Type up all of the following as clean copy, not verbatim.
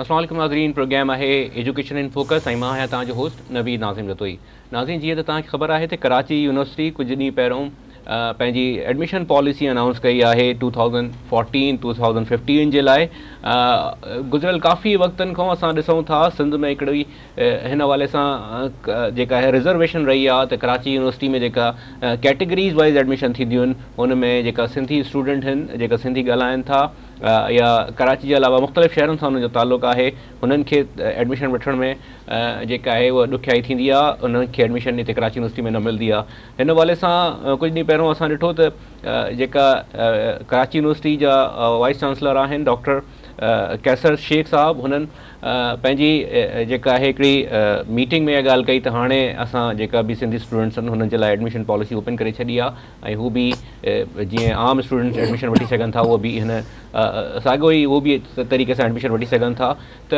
अस्सलाम वालेकुम नाज़रीन, प्रोग्राम है एजुकेशन इन फोकस ऐं मां आहियां तव्हांजो होस्ट नवीद नाज़िम रतोई। नाज़रीन, जीअं त तव्हांखे ख़बर आहे त कराची यूनिवर्सिटी कुझु ॾींहं पहिरियों पंहिंजी एडमिशन पॉलिसी अनाउंस कई आहे 2014-2015 जे लाइ। गुज़िरियल काफ़ी वक़्तनि खां असां ॾिसूं था सिंध में हिकिड़ी हिन हवाले सां जेका आहे रिज़र्वेशन रही आहे त कराची यूनिवर्सिटी में जेका कैटेगरीज़ वाइज़ एडमिशन थींदियूं आहिनि उन में जेका सिंधी स्टूडेंट आहिनि जेका सिंधी ॻाल्हाइनि था या कराची जे अलावा मुख़्तलिफ़ शहरनि सां उनजो ताल्लुक़ु आहे, हुननि खे एडमिशन वठण में जेका आहे उहा ॾुखियाई थींदी आहे, उन्हनि खे एडमिशन हिते कराची यूनिवर्सिटी में न मिलंदी आहे। हिन हवाले सां कुझु ॾींहं पहिरियों असां ॾिठो त जेका कराची यूनिवर्सिटी जा वाइस चांसलर आहिनि डॉक्टर कैसर शेख साहब, हुननि पंहिंजी जेका आहे हिकिड़ी मीटिंग में इहा ॻाल्हि कई त हाणे असां जेका बि सिंधी स्टूडेंट्स आहिनि हुननि जे लाइ एडमिशन पॉलिसी ओपन करे छॾी आहे ऐं हू बि जीअं आम स्टूडेंट्स एडमिशन वठी सघनि था उहो बि हिन साॻियो ई उहो बि तरीक़े सां एडमिशन वठी सघनि था।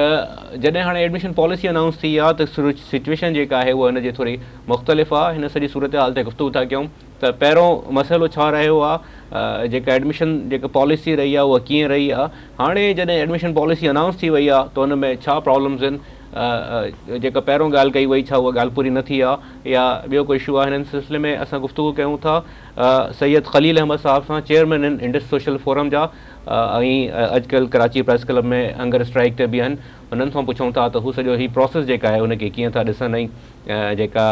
त जॾहिं हाणे एडमिशन पॉलिसी अनाउंस थी आहे त सिचुएशन जेका आहे उहा हिनजी थोरी मुख़्तलिफ़ आहे। हिन सॼी सूरत हाल ते गुफ़्तगू था कयूं त पहिरों मसइलो छा रहियो आहे, जेका एडमिशन जेका पॉलिसी रही आहे उहा कीअं रही आहे, हाणे जॾहिं एडमिशन पॉलिसी अनाउंस थी वई आहे त हुन में छा प्रॉब्लम्स आहिनि, जेका पहिरों ॻाल्हि कई वई छा उहा ॻाल्हि पूरी न थी आहे या ॿियो को इशू आहे। हिन सिलसिले में असां गुफ़्तगू कयूं था सैयद ख़लील अहमद साहब सां, चेयरमैन आहिनि इंडस सोशल फोरम जा ऐं अॼुकल्ह कराची प्रेस क्लब में अंगर स्ट्राइक ते बि आहिनि। हुननि खां पुछूं था त हू सॼो हीउ प्रोसेस जेका आहे उनखे कीअं था ॾिसनि ऐं जेका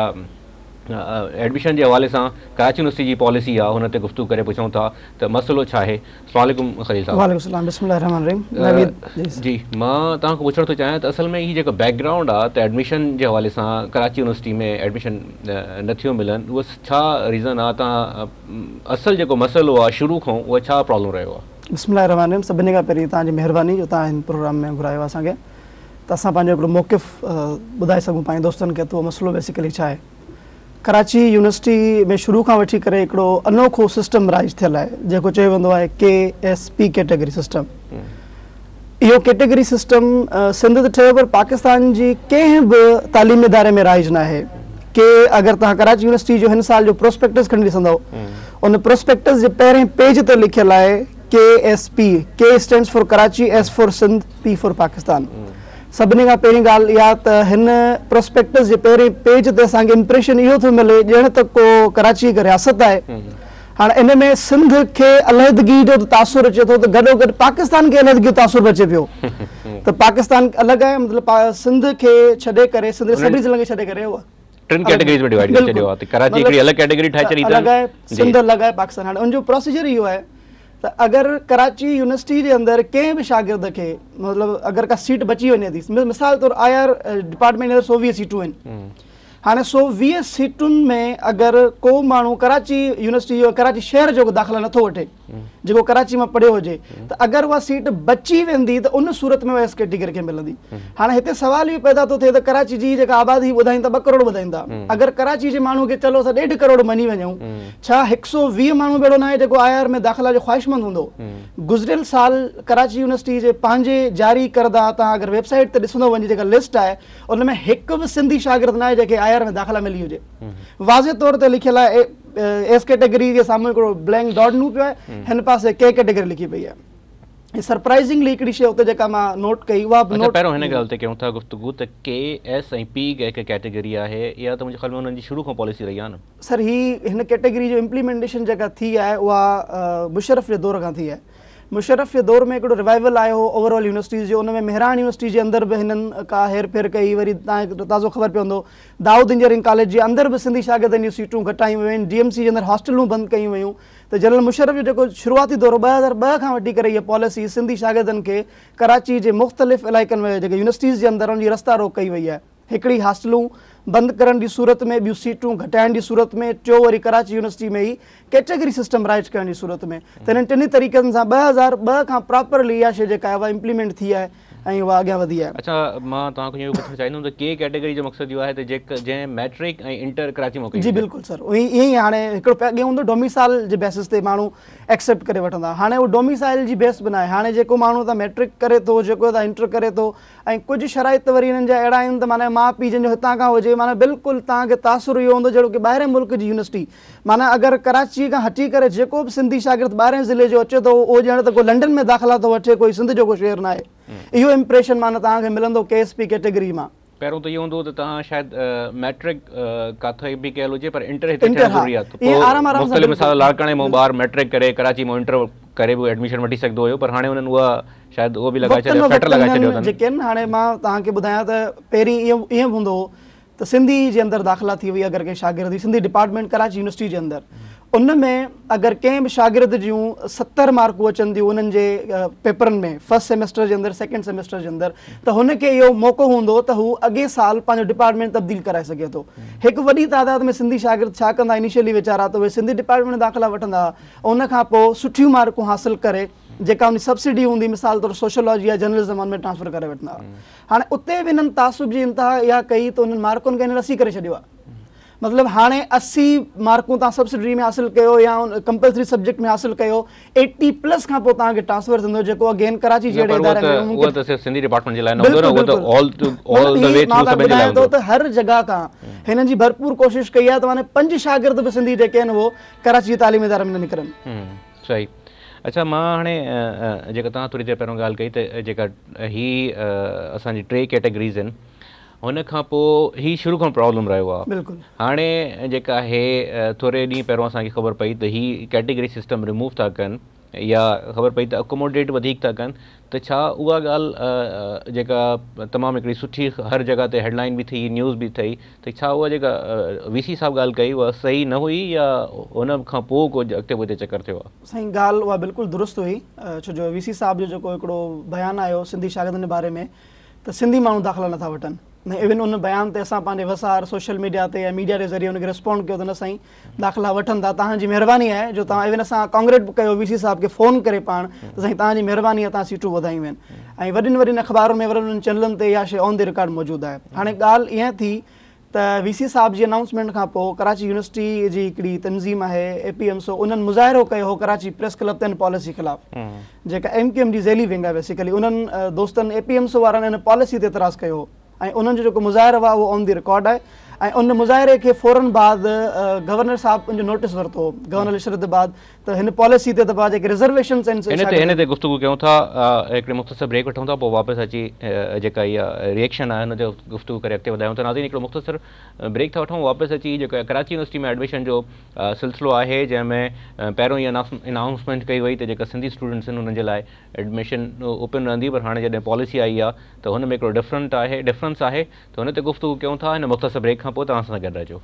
एडमिशन जे हवाले सां कराची यूनिवर्सिटी जी पॉलिसी आहे हुन ते गुफ़्तगू करे पुछूं था त मसइलो छा आहे। अस्सलाम वालेकुम ख़लील साहब। वालेकुम सलाम, बिस्मिल्लाहिर्रहमानिर्रहीम। जी, मां तव्हांखां पुछणु थो चाहियां त असल में हीउ जेको बैकग्राउंड आहे त एडमिशन जे हवाले सां कराची यूनिवर्सिटी में एडमिशन नथियूं मिलनि, उहो छा रीज़न आहे, तव्हां असल जेको मसइलो आहे शुरू खां उहो छा प्रॉब्लम रहियो आहे? बिस्मिल्लाहिर्रहमानिर्रहीम। सभिनी खां पहिरीं तव्हांजी महिरबानी जो तव्हां हिन प्रोग्राम में घुरायो आहे असांखे, त असां पंहिंजो हिकिड़ो मौक़िफ़ ॿुधाए सघूं पंहिंजे दोस्तनि खे त उहो मसइलो बेसिकली छा आहे। कराची यूनिवर्सिटी में शुरू खां वठी करे हिकिड़ो अनोखो सिस्टम राइज थियल आहे जेको चयो वेंदो आहे KSP कैटेगरी सिस्टम। इहो कैटेगरी सिस्टम सिंध त ठहियो पर पाकिस्तान जी कंहिं बि तालीमी इदारे में राइज न आहे। के अगरि तव्हां कराची यूनिवर्सिटी जो हिन साल जो प्रोस्पेक्टस खणी ॾिसंदव, उन प्रोस्पेक्टस जे पहिरें पेज ते लिखियलु आहे KSP, K stands for Karachi, S for Sindh, P for Pakistan. सभिनी खां पहिरीं ॻाल्हि इहा त हिन प्रोस्पेक्टस जे पहिरें पेज ते असांखे इम्प्रेशन इहो थो मिले ॼण त को कराची हिकु रियासत आहे। हाणे इन में सिंध खे अलहदगी जो तासुर अचे थो त गॾोगॾु पाकिस्तान खे अलहदगी जो तासुर बि अचे पियो। त पाकिस्तान अलॻि आहे, मतिलबु सिंध खे छॾे करे, सिंध सभिनी ज़िलनि खे छॾे करे उहा टिनि कैटेगरीज़ में डिवाइड करे छॾियो आहे त कराची हिकिड़ी अलॻि कैटेगरी ठाहे छॾी अलॻि आहे, सिंध अलॻि आहे, पाकिस्तान। हाणे उनजो प्रोसीजर इहो आहे त अगरि कराची यूनिवर्सिटी जे अंदरि कंहिं बि शागिर्द खे मतिलबु अगरि का सीट बची वञे थी, मिसाल तौरु IR डिपार्टमेंट में 120 सीटूं आहिनि। हाणे 120 सीटुनि में अगरि को माण्हू कराची यूनिवर्सिटी जो कराची शहर जो दाख़िला नथो वठे जेको कराची में पढ़ियो हुजे, त अगरि उहा सीट बची वेंदी त उन सूरत में उहा एस कैटेगरी खे मिलंदी। हाणे हिते सवाल इहो पैदा थो थिए त कराची जी जेका आबादी ॿुधाईंदा 2 करोड़ ॿुधाईंदा, अगरि कराची जे माण्हू खे चलो असां 1.5 करोड़ मञी वञूं, छा 120 माण्हू भेड़ो न आहे जेको IR में दाख़िला जो ख़्वाहिशमंद हूंदो? गुज़िरियल साल कराची यूनिवर्सिटी जे पंहिंजे जारी करदा तव्हां अगरि वेबसाइट ते ॾिसंदो वञे जेका लिस्ट आहे उन में हिकु बि सिंधी शागिर्द न आहे जेके IR में दाख़िला मिली हुजे। वाज़े तौर ते लिखियलु आहे एस कैटेगरी जे साम्हूं हिकिड़ो ब्लैंक डॉट नू पियो आहे, हिन पासे K कैटेगरी लिखी पई आहे। सरप्राइजिंगली हिकिड़ी शइ उते जेका मां नोट कई उहा बि पहिरियों हिन ॻाल्हि ते कयूं था गुफ़्तगू त KS ऐं P हिकु कैटेगरी आहे, इहा त मुंहिंजे ख़्याल में हुननि जी शुरू खां पॉलिसी रही आहे न? सर, हिन कैटेगरी जो इम्प्लीमेंटेशन जेका थी आहे उहा मुशर्रफ जे दौर खां थी आहे। मुशर्रफ जे दौर में हिकिड़ो रिवाइवल आयो हो ओवरऑल यूनिवर्सिटीज़ जो, उन में मेहरान यूनिवर्सिटी जे अंदरि बि हिननि का हेर फेर कई। वरी तव्हांखे ताज़ो ख़बर पवंदो दाऊद इंजीनियरिंग कॉलेज जे अंदरि बि सिंधी शागिर्दनि जूं सीटूं घटायूं वियूं आहिनि, DMC जे अंदरि हॉस्टलूं बंदि कयूं वियूं। त जनरल मुशर्रफ जो जेको शुरूआती दौर 2002 खां वठी करे इहा पॉलिसी सिंधी शागिर्दनि खे कराची जे मुख़्तलिफ़ इलाइक़नि में जेके यूनिवर्सिटीज़ जे अंदरि उनजी रस्ता रोक कई वई आहे। हिकिड़ी हॉस्टलूं बंदि करण जी सूरत में, ॿियूं सीटूं घटाइण जी सूरत में, टियों वरी कराची यूनिवर्सिटी में ई कैटेगरी सिस्टम राइज करण जी सूरत में। त हिननि टिनी तरीक़नि सां 2002 खां प्रॉपरली इहा शइ जेका आहे उहा इम्प्लीमेंट थी आहे ऐं उहा अॻियां वधी आहे। अच्छा, मां तव्हांखे इहो पुछणु चाहींदुमि त K कैटेगरी जो मक़सदु इहो आहे त जंहिं मैट्रिक ऐं इंटर कराची में कई? जी बिल्कुलु सर, ईअं ई हाणे हिकिड़ो अॻे हूंदो डोमिसाइल जे बेसिस ते माण्हू एक्सेप्ट करे वठंदा, हाणे उहो डोमिसाइल जी बेस बि न आहे। हाणे जेको माण्हू त मैट्रिक करे थो, जेको त इंटर करे थो, ऐं कुझु शराइत वरी हिननि जा अहिड़ा आहिनि त माना माउ पीउ जंहिंजो हितां खां हुजे, माना बिल्कुलु तव्हांखे तासुर इहो हूंदो जहिड़ो की ॿाहिरें मुल्क जी यूनिवर्सिटी, माना अगरि कराची खां हटी करे जेको बि सिंधी शागिर्द 12 ज़िले जो अचे थो उहो ॼण त कोई लंडन में दाख़िला थो वठे, कोई सिंध जो को शहर न आहे। इहो इम्प्रेशन माना तव्हांखे मिलंदो KSP कैटेगरी मां। पहिरों त इहो हूंदो त तव्हां शायदि मैट्रिक काथे बि कयल हुजे पर इंटर हिते थियणु ज़रूरी आहे, त मुख़्तलिफ़ मिसाल लाड़काणे मां ॿार मैट्रिक करे कराची मां इंटर करे बि एडमिशन वठी सघंदो हुयो, पर हाणे हुननि उहा शायदि उहो बि लॻाए छॾियो, फैटर लॻाए छॾियो अथनि जेके आहिनि। हाणे मां तव्हांखे ॿुधायां त पहिरीं ईअं हूंदो हो त सिंधी जे अंदरि दाख़िला थी वई अगरि कंहिं शागिर्द जी, सिंधी डिपार्टमेंट कराची यूनिवर्सिटी जे अंदरि, उन में अगरि कंहिं बि शागिर्द जूं 70 मार्कूं अचनि थियूं उन्हनि जे पेपरनि में फर्स्ट सेमेस्टर जे अंदरि सेकेंड सेमेस्टर जे अंदरि, त हुनखे इहो मौक़ो हूंदो त हू अॻे साल पंहिंजो डिपार्टमेंट तब्दील कराए सघे थो। हिकु वॾी तादाद में सिंधी शागिर्द छा कंदा इनिशियली वीचारा त उहे सिंधी डिपार्टमेंट में दाख़िला वठंदा, उन खां पोइ सुठियूं मार्कूं हासिल करे जेका उन सब्सिडी हूंदी, मिसाल तौरु सोशोलॉजी या जर्नलिज़म में ट्रांसफर करे वठंदा। हाणे उते बि हिननि तासुब जी इंतिहा इहा कई त उन्हनि मार्कुनि खे हिन रसी करे छॾियो आहे। मतिलबु हाणे 80 मार्कूं तव्हां सब्सिडी में हासिल कयो या कंपल्सरी सब्जेक्ट में हासिल कयो, 80+ खां पोइ तव्हांखे ट्रांसफर थींदो, जेको अगेन कराची जहिड़े इदारे में उहो त सिर्फ़ सिंधी डिपार्टमेंट जे लाइ न हूंदो न, उहो त ऑल द वे थ्रू सभिनी जे लाइ हूंदो। त हर जगह खां हिननि जी भरपूर कोशिश कई आहे त माने 5 शागिर्द बि सिंधी जेके आहिनि उहो कराची जे तालीमी इदारे में न निकिरनि। सही। अच्छा, मां हाणे जेका तव्हां थोरी देरि पहिरियों ॻाल्हि कई त जेका असांजी 3 कैटेगरीज़ आहिनि, हुन खां पोइ ही शुरू खां प्रॉब्लम रहियो आहे। बिल्कुलु। हाणे जेका आहे थोरे ॾींहं पहिरियों असांखे ख़बर पई त ही कैटेगरी सिस्टम रिमूव था कनि या ख़बर पई त अकोमोडेट वधीक था कनि, त छा उहा ॻाल्हि जेका तमामु हिकिड़ी सुठी हर जॻह ते हेडलाइन बि थी, न्यूज़ बि थी, त छा उहा जेका VC साहब ॻाल्हि कई उहा सही न हुई या हुन खां पोइ कुझु अॻिते पुठिते चकर थियो आहे? साईं, ॻाल्हि उहा बिल्कुलु दुरुस्त हुई, छो जो VC साहब जो जेको हिकिड़ो बयानु आयो सिंधी शागिर्दनि जे बारे में त सिंधी माण्हू दाख़िला नथा वठनि, न इवन उन बयान ते असां पंहिंजे वसार सोशल मीडिया ते या मीडिया जे ज़रिए हुनखे रिस्पॉन्ड कयो त न साईं दाख़िला वठनि था, तव्हांजी महिरबानी आहे जो तव्हां इवन असां कांग्रेट बि कयो VC साहब खे फ़ोन करे पाण त साईं तव्हांजी महिरबानी आहे, तव्हां सीटूं वधायूं आहिनि, ऐं वॾियुनि अख़बारुनि में वॾनि चैनलनि ते इहा शइ ऑन द रिकॉर्ड मौजूदु आहे। हाणे ॻाल्हि ईअं थी त VC साहब जी अनाउंसमेंट खां पोइ कराची यूनिवर्सिटी जी हिकिड़ी तंज़ीम आहे APMSO, उन्हनि मुज़ाहिरो कयो हो कराची प्रेस क्लब ते हिन पॉलिसी ख़िलाफ़, जेका MQM जी ज़ैली विंग आहे बेसिकली, उन्हनि दोस्तनि APMSO वारनि हिन पॉलिसी ते एतिराज़ कयो हो, ऐं उन्हनि जो जेको मुज़ाहिरो आहे उहो ऑन दी रिकॉर्ड आहे, ऐं उन मुज़ाहिरे खे फ़ौरन बाद गवर्नर साहब उनजो नोटिस वरितो हो, गवर्नर इशरत बाद, त हिन पॉलिसी ते त जेके रिजर्वेशन्स आहिनि हिन ते गुफ़्तगू कयूं था, हिकिड़े मुख़्तसर ब्रेक वठूं था, पोइ वापसि अची जेका इहा रिएक्शन आहे हुन जो गुफ़्तगू करे अॻिते वधायूं था। नाज़रीन, हिकिड़ो मुख़्तसर ब्रेक था वठूं, वापसि अची जेका कराची यूनिवर्सिटी में एडमिशन जो सिलसिलो आहे, जंहिंमें पहिरियों ई अनाउंसमेंट कई वई त जेका सिंधी स्टूडेंट्स आहिनि उन्हनि जे लाइ एडमिशन ओपन रहंदी, पर हाणे जॾहिं पॉलिसी आई आहे त हुन में हिकिड़ो डिफरेंस आहे, त हुन ते गुफ़्तगू कयूं था हिन मुख़्तसर ब्रेक खां पोइ। तव्हां सां गॾु रहिजो।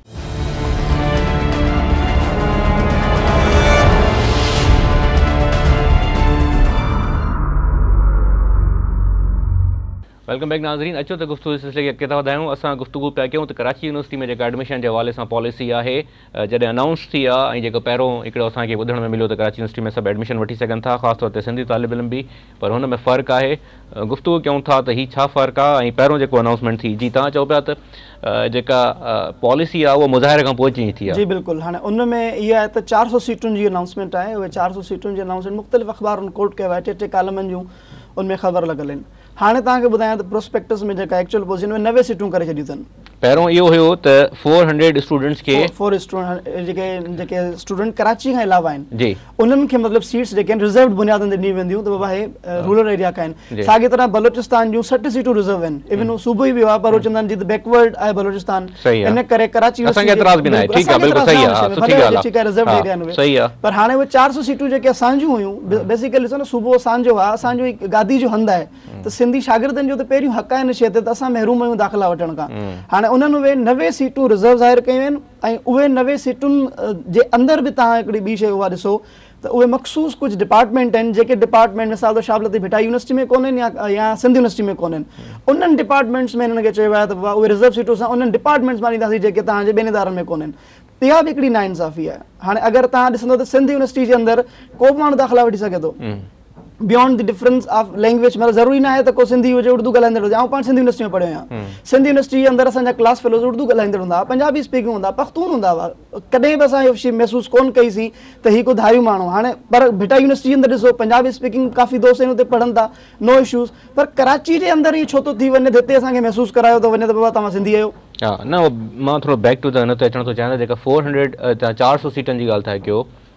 वेलकम बैक नाज़रीन, अचो त गुफ़्तगू सिलसिले खे अॻिते था वधायूं। असां गुफ़्तगू पिया कयूं त कराची यूनिवर्सिटी में जेका एडमिशन जे हवाले सां पॉलिसी आहे जॾहिं अनाउंस थी आहे, ऐं जेको पहिरों हिकिड़ो असांखे ॿुधण में मिलियो त कराची यूनिवर्सिटी में सभु एडमिशन वठी सघनि था, ख़ासि तौर ते सिंधी तालिब इल्म बि, पर हुन में फ़र्क़ु आहे। गुफ़्तगू कयूं था त हीउ छा फ़र्क़ु आहे, ऐं पहिरों जेको अनाउंसमेंट थी, जी तव्हां चओ पिया त जेका पॉलिसी आहे उहा मुज़ाहिरे खां पोइ चेंज थी आहे। जी बिल्कुलु। हाणे उन में इहा आहे त 400 सीटुनि जी अनाउंसमेंट आहे, उहे 400 सीटुनि जी अनाउंसमेंट मुख़्तलिफ़ अख़बारुनि कोट कयो आहे, 2-2 कॉलमनि जूं उनमें ख़बर लॻल आहिनि। हाणे तव्हांखे ॿुधायां त प्रोस्पेक्टस में जेका एक्चुअल पोज़ीशन में 90 सीटूं करे छॾियूं अथनि। पहिरों इहो हुयो त 400 स्टूडेंट्स खे 4 स्टूडेंट जेके स्टूडेंट कराची खां अलावा आहिनि जी उन्हनि खे मतिलबु सीट्स जेके आहिनि रिज़र्व बुनियादनि ते ॾिनी वेंदियूं, त बाबा हे रूरल एरिया खां आहिनि। साॻी तरह बलोचिस्तान जूं 60 सीटूं रिज़र्व आहिनि, इवन हू सूबो ई वियो आहे, पर चवंदा आहिनि जी बैकवर्ड आहे बलोचिस्तान, इन करे कराची असांखे एतिराज़ बि न आहे। ठीकु आहे, बिल्कुलु सही आहे, सुठी ॻाल्हि आहे, रिज़र्व एरिया आहिनि सही आहे। पर हाणे उहे 400 सीटूं जेके असांजूं हुयूं, बेसिकली ॾिसो न, सूबो असांजो आहे, असांजो गादी जो हंधु आहे, त सिंधी शागिर्दनि जो त पहिरियों हक़ आहे हिन शइ ते, त असां महरूम आहियूं दाख़िला वठण खां। हाणे उन्हनि उहे 90 सीटूं रिज़र्व ज़ाहिर कयूं आहिनि, ऐं उहे 90 सीटुनि जे अंदरि बि तव्हां हिकिड़ी ॿी शइ उहा ॾिसो त उहे मख़सूस कुझु डिपार्टमेंट आहिनि, जेके डिपार्टमेंट मिसाल तौरु शाबलती भिटाई यूनिवर्सिटी में कोन्हनि या सिंध यूनिवर्सिटी में कोन्हनि, उन्हनि डिपार्टमेंट्स में हिननि खे चयो आहे त बाबा उहे रिज़र्व सीटूं सां उन्हनि डिपार्टमेंट्स मां ॾींदासीं जेके तव्हांजे ॿियनि इदारनि में कोन्हनि। इहा बि हिकिड़ी नाइंसाफ़ी आहे। हाणे अगरि तव्हां ॾिसंदो त सिंध यूनिवर्सिटी जे अंदरि को बि माण्हू दाख़िला वठी सघे थो, beyond the difference of language, मतलब ज़रूरी न आहे त को सिंधी हुजे उर्दू ॻाल्हाईंदड़ हुजे। ऐं पाण सिंधी यूनिवर्सिटी में पढ़ियो आहियां, सिंधी यूनिवर्सिटी जे अंदरि असांजा क्लास फेलोज़ उर्दू ॻाल्हाईंदड़ हूंदा, पंजाबी स्पीकिंग हूंदा, पख़्तून हूंदा हुआ, कॾहिं बि असां इहो शइ महसूसु कोन कईसीं त हीअ को धारियूं माण्हू। हाणे पर भिटा यूनिवर्सिटी जे अंदरि ॾिसो पंजाबी स्पीकिंग काफ़ी दोस्त आहिनि हुते पढ़नि था, नो इशूज़, पर कराची जे अंदरि इहो छो थो थी वञे त हिते असांखे महसूसु करायो थो वञे त बाबा तव्हां सिंधी आहियो। हा, न मां थोरो बैक टू द हिन ते अचणु थो चाहियां, जेका 400 सीटनि जी ॻाल्हि था कयो,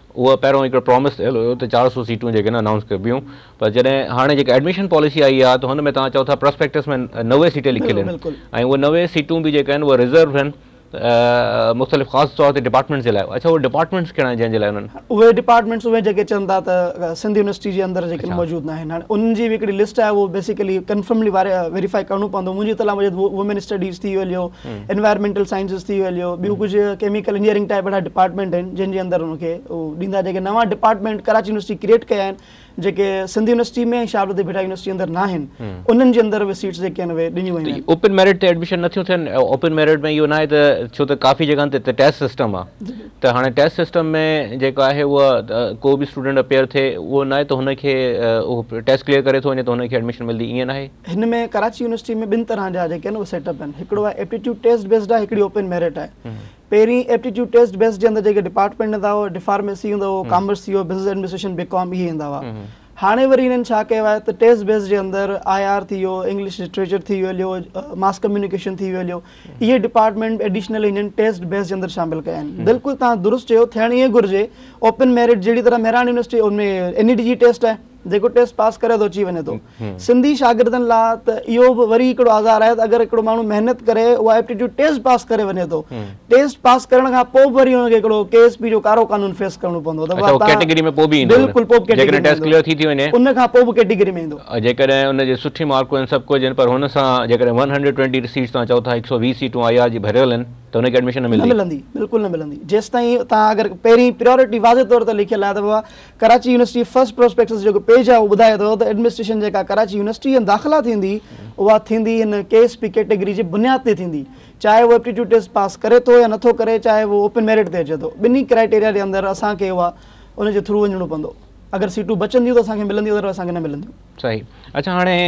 उहा पहिरियों हिकिड़ो प्रॉमिस थियल हुयो त 400 सीटूं जेके न अनाउंस कबियूं, पर जॾहिं हाणे जेका एडमिशन पॉलिसी आई आहे त हुन में तव्हां चओ था प्रोस्पेक्टस में 90 सीटें लिखियल आहिनि, ऐं उहे 90 सीटूं बि जेके आहिनि उहे रिज़र्व आहिनि मुख़्तलिफ़ ख़ासि तौर ते डिपार्टमेंट जे लाइ। अच्छा, उहे डिपार्टमेंट्स कहिड़ा आहिनि जंहिंजे लाइ उन्हनि? उहे डिपार्टमेंट्स उहे जेके चवनि था त सिंध यूनिवर्सिटी जे अंदरि जेके मौजूदु न आहिनि, हाणे उन्हनि जी बि हिकिड़ी लिस्ट आहे, उहो बेसिकली कंफर्मली वेरीफाई करिणो पवंदो। मुंहिंजी इतला मुजिब वुमेन स्टडीज़ थी वियो, एनवायरमेंटल साइंसिस थी वियो, ॿियूं कुझु केमिकल इंजीनियरिंग टाइप अहिड़ा डिपार्टमेंट आहिनि जंहिंजे अंदरि उनखे ॾींदा। जेके नवां डिपार्टमेंट कराची यूनिवर्सिटी क्रिएट कया आहिनि, जेके सिंध यूनिवर्सिटी में ऐं शाहबुद्दीन भट्टा यूनिवर्सिटी अंदरि न आहिनि, उन्हनि जे अंदरि उहे सीट्स जेके आहिनि उहे ॾिनियूं वयूं आहिनि। ओपन मेरिट ते एडमिशन नथियूं थियनि? ओपन मेरिट में इहो न आहे त, छो त काफ़ी जॻहनि ते टेस्ट सिस्टम आहे, त हाणे टेस्ट सिस्टम में जेको आहे उहा को बि स्टूडेंट अपेयर थिए, उहो न आहे त हुनखे उहो टेस्ट क्लियर करे थो वञे त हुनखे एडमिशन मिलंदी, ईअं न आहे? हिन में कराची यूनिवर्सिटी में ॿिनि तरह जा जेके आहिनि उहे सेटअप आहिनि। हिकिड़ो आहे एप्टीट्यूड टेस्ट बेस्ड आहे, हिकिड़ी ओपन मेरिट आहे। पहिरीं एप्टीट्यूड टेस्ट बेस्ड जे अंदरि जेके डिपार्टमेंट ईंदा हुआ, डिफार्मेसी हूंदो हुओ, कॉमर्स थी वियो, बिज़नेस एडमिनिस्ट्रेशन, बीकॉम, इहे ईंदा हुआ। हाणे वरी हिननि छा कयो आहे त टेस्ट बेस जे अंदरि IR थी वियो, इंग्लिश लिटरेचर थी वियो, मास कम्युनिकेशन थी वियो, इहे डिपार्टमेंट एडिशनल हिननि टेस्ट बेस जे अंदरि शामिल कया आहिनि। बिल्कुलु तव्हां दुरुस्त चयो, थियणु ईअं घुरिजे। ओपन मेरिट जहिड़ी तरह मेहरान यूनिवर्सिटी उनमें NET जी टेस्ट आहे, जेको टेस्ट पास करे थो अची वञे थो। सिंधी शागिर्दनि लाइ त इहो बि वरी हिकिड़ो आज़ार आहे त अगरि हिकिड़ो माण्हू महिनत करे उहा एप्टीट्यूड टेस्ट पास करे वञे थो, टेस्ट पास करण खां पोइ वरी हुनखे हिकिड़ो KSP जो कारो कानून फेस करणो पवंदो। कैटेगरी में पोइ बि ईंदो? बिल्कुलु, पोइ टेस्ट क्लियर थी वञे उन खां पोइ बि कैटेगरी में ईंदो। जेकॾहिं उनजी सुठी मार्कूं आहिनि, सभु कुझु आहिनि, पर हुन सां जेकॾहिं 120 सीट्स तव्हां चओ था 120 सीटूं IR जी भरियल आहिनि, त हुनखे एडमिशन न मिलंदी? बिल्कुलु न मिलंदी। जेसि ताईं तव्हां अगरि पहिरीं प्रियोरिटी वाज़े तौर ते लिखियल आहे त बाबा कराची यूनिवर्सिटी फर्स्ट प्रोस्पेक्टस जेको पेज आहे उहो ॿुधाए थो त एडमिनिस्ट्रेशन जेका कराची यूनिवर्सिटी दाख़िला थींदी उहा थींदी हिन KSP कैटेगरी जे बुनियाद ते थींदी, चाहे उहो एप्टीट्यूड टेस्ट पास करे थो या नथो करे, चाहे उहो ओपन मेरिट ते अचे थो। ॿिन्ही क्राइटेरिया जे अंदरि असांखे उहा उनजे थ्रू वञिणो पवंदो। अगरि सीटूं बचंदियूं त असांखे मिलंदियूं, अगरि असांखे न मिलंदियूं। सही। अच्छा, हाणे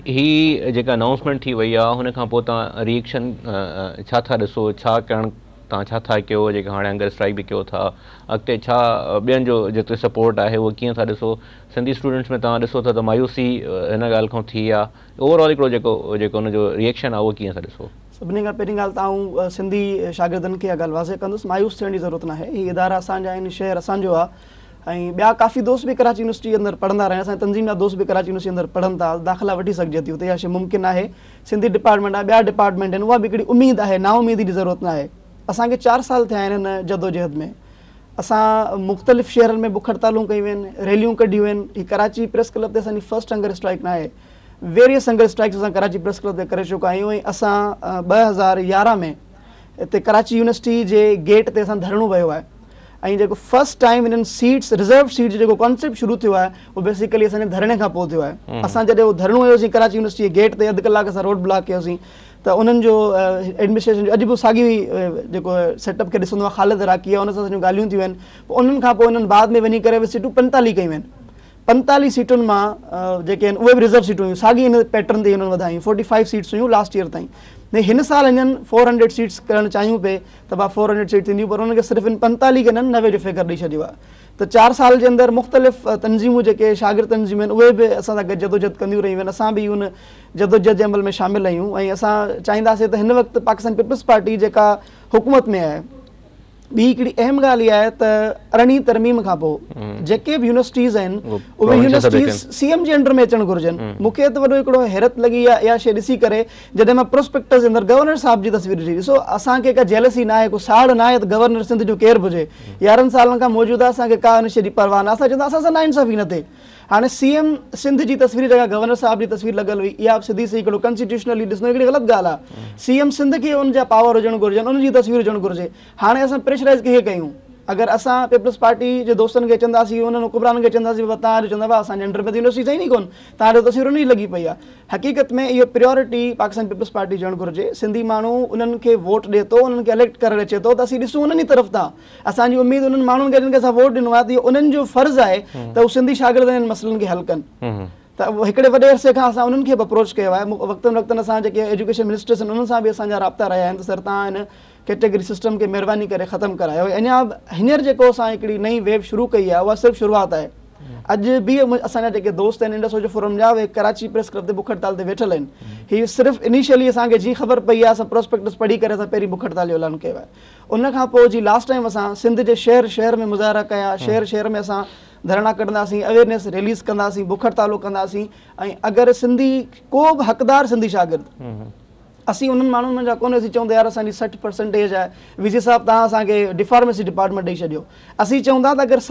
ही जेका अनाउंसमेंट थी वई आहे, हुन खां पोइ तव्हां रिएक्शन छा था ॾिसो, छा करणु तव्हां छा था कयो, जेके हाणे हंगर स्ट्राइक बि कयो था, अॻिते छा ॿियनि जो जेतिरो सपोर्ट आहे उहो कीअं था ॾिसो? सिंधी स्टूडेंट्स में तव्हां ॾिसो था त मायूसी हिन ॻाल्हि खां थी आहे, ओवरऑल हिकिड़ो जेको हुनजो रिएक्शन आहे उहो कीअं था ॾिसो? सभिनी खां पहिरीं ॻाल्हि तव्हां सिंधी शागिर्दनि खे इहा ॻाल्हि वाज़े कंदुसि, मायूस थियण जी ज़रूरत न आहे। हीअ इदारा असांजा आहिनि, शहर असांजो आहे, ऐं ॿिया काफ़ी दोस्त बि कराची यूनिवर्सिटी जे अंदरि पढ़ंदा रहिया। असांजे तंज़ीम जा दोस्त बि कराची यूनिवर्सिटी जे अंदरि पढ़नि था, दाख़िला वठी सघिजे थी उते, इहा शइ मुमकिन आहे। सिंधी डिपार्टमेंट आहे, ॿिया डिपार्टमेंट आहिनि, उहा बि हिकिड़ी उमेदु आहे, नाउमीदी जी ज़रूरत न आहे। असांखे 4 साल थिया आहिनि हिन जदोजहद में। असां मुख़्तलिफ़ शहरनि में बुख हड़तालूं कयूं आहिनि, रैलियूं कढियूं आहिनि। हीअ कराची प्रेस क्लब ते असांजी फर्स्ट हंगर स्ट्राइक न आहे, वेरियस हंगर स्ट्राइक्स असां कराची प्रेस क्लब ते करे चुका आहियूं। ऐं असां 2011 में हिते कराची यूनिवर्सिटी जे गेट ते असां धरणो वियो आहे, ऐं जेको फर्स्ट टाइम हिननि सीट्स रिज़र्व सीट जो जेको कॉन्सेप्ट शुरू थियो आहे उहो बेसिकली असांजे धरणे खां पोइ थियो आहे। असां जॾहिं उहो धरणो हुयोसीं कराची यूनिवर्सिटी जे गेट ते, अधु कलाक असां रोड ब्लॉक कयोसीं, त उन्हनि जो एडमिनिस्ट्रेशन जो अॼु बि साॻी जेको सेटअप खे ॾिसंदो आहे, ख़ालिद राकी आहे, उन सां सॼियूं ॻाल्हियूं थियूं आहिनि। पोइ उन्हनि खां पोइ उन्हनि बाद में वञी करे सीटूं 45 कयूं आहिनि। 45 सीटुनि मां जेके आहिनि उहे बि रिज़र्व सीटूं हुयूं, साॻी हिन पैटर्न ते हुननि वधायूं। 45 सीट्स हुयूं लास्ट ईयर ताईं। हिन साल हिननि 400 सीट्स करणु चाहियूं पिए त भाउ 400 सीट थींदियूं, पर हुनखे सिर्फ़ु इन 45 खे हिननि 90 जो फिगर ॾेई छॾियो आहे। त 4 साल जे अंदरि मुख़्तलिफ़ तंज़ीमूं जेके शागिर्द तंज़ीम आहिनि उहे बि असां सां गॾु जदोजहद कंदियूं रहियूं आहिनि। असां बि हुन जदोजहद जे अमल में शामिलु आहियूं, ऐं असां चाहींदासीं त हिन वक़्तु पाकिस्तान पीपल्स पार्टी जेका हुकूमत में आहे, ॿी हिकिड़ी अहम ॻाल्हि इहा आहे त 18वीं तरमीम खां पोइ जेके बि यूनिवर्सिटीज़ आहिनि उहे यूनिवर्सिटीज़ CM जे अंडर में अचणु घुरिजनि। मूंखे त वॾो हिकिड़ो हैरत लॻी आहे इहा शइ ॾिसी करे, जॾहिं मां प्रोस्पेक्टस जे अंदरि गवर्नर साहिब जी तस्वीर ॾिठी। ॾिसो, असांखे का जेलसी न आहे, को साड़ न आहे त गवर्नर सिंध जो केरु बि हुजे। 11 सालनि खां मौजूदु आहे, असांखे का हिन शइ जी परवाह न। असां चवंदा असां सां नाइंसाफ़ी न थिए। हाणे CM सिंध जी तस्वीर जॻह गवर्नर साहिब जी तस्वीर लॻल हुई, इहा सिधी सी हिकिड़ो कॉन्स्टिट्यूशनली ॾिसणो हिकिड़ी ग़लति ॻाल्हि आहे। CM सिंध खे उनजा पावर हुजणु घुरिजनि, उनजी तस्वीर हुजणु घुरिजे। हाणे असां प्रेशराइज़ कंहिंखे कयूं? अगर असां पीपल्स पार्टी जे दोस्तनि खे चवंदासीं, उन्हनि हुकुमरान खे चवंदासीं तव्हां चवंदा हुआ असांजे अंडर में त यूनिवर्सिटी सही कोन, तव्हांजो तस्वीर उन जी लॻी पई आहे। हक़ीक़त में इहो प्रियोरिटी पाकिस्तान पीपल्स पार्टी ॾियणु घुरिजे। सिंधी माण्हू उन्हनि खे वोट ॾिए थो, उन्हनि खे इलेक्ट करे अचे थो, त असीं ॾिसूं उन्हनि जी तरफ़ तां। असांजी उमेदु उन्हनि माण्हुनि खे जिन खे असां वोट ॾिनो आहे त इहो उन्हनि जो फ़र्ज़ु आहे त उहे सिंधी शागिर्द हिन मसइलनि खे हल कनि। त हिकिड़े वॾे अरसे खां असां उन्हनि खे बि अप्रोच कयो आहे। वक़्तनि वक़्तनि असां जेके एजुकेशन मिनिस्टर्स आहिनि उन्हनि सां बि असांजा राब्ता रहिया आहिनि त सर तव्हां हिन कैटेगरी सिस्टम खे महिरबानी करे ख़तमु करायो। अञा हींअर जेको असां हिकिड़ी नई वेव शुरू कई आहे उहा सिर्फ़ु शुरूआत आहे। अॼु बि असांजा जेके दोस्त आहिनि इंडस जो फोरम जा उहे कराची प्रेस क्लब ते बुख हड़ताल ते वेठल आहिनि। हीअ सिर्फ़ु इनिशियली असांखे जीअं ख़बर पई आहे असां प्रोस्पेक्टस पढ़ी करे असां पहिरीं बुख हड़ताल जो ऐलान कयो आहे। उन खां पोइ जी लास्ट टाइम असां सिंध जे शहर में मुज़ाहिरा कया, शहर में असां धरना कढंदासीं, अवेयरनेस रिलीज़ कंदासीं, बुख हड़तालूं कंदासीं। ऐं अगरि सिंधी को बि हक़दार सिंधी शागिर्द असीं उन्हनि माण्हुनि जा कोन्हे असीं चवंदा यार असांजी 60% आहे, वीसी साहिबु तव्हां असांखे डिफार्मेसी डिपार्टमेंट ॾेई छॾियो। असीं चवंदा त अगरि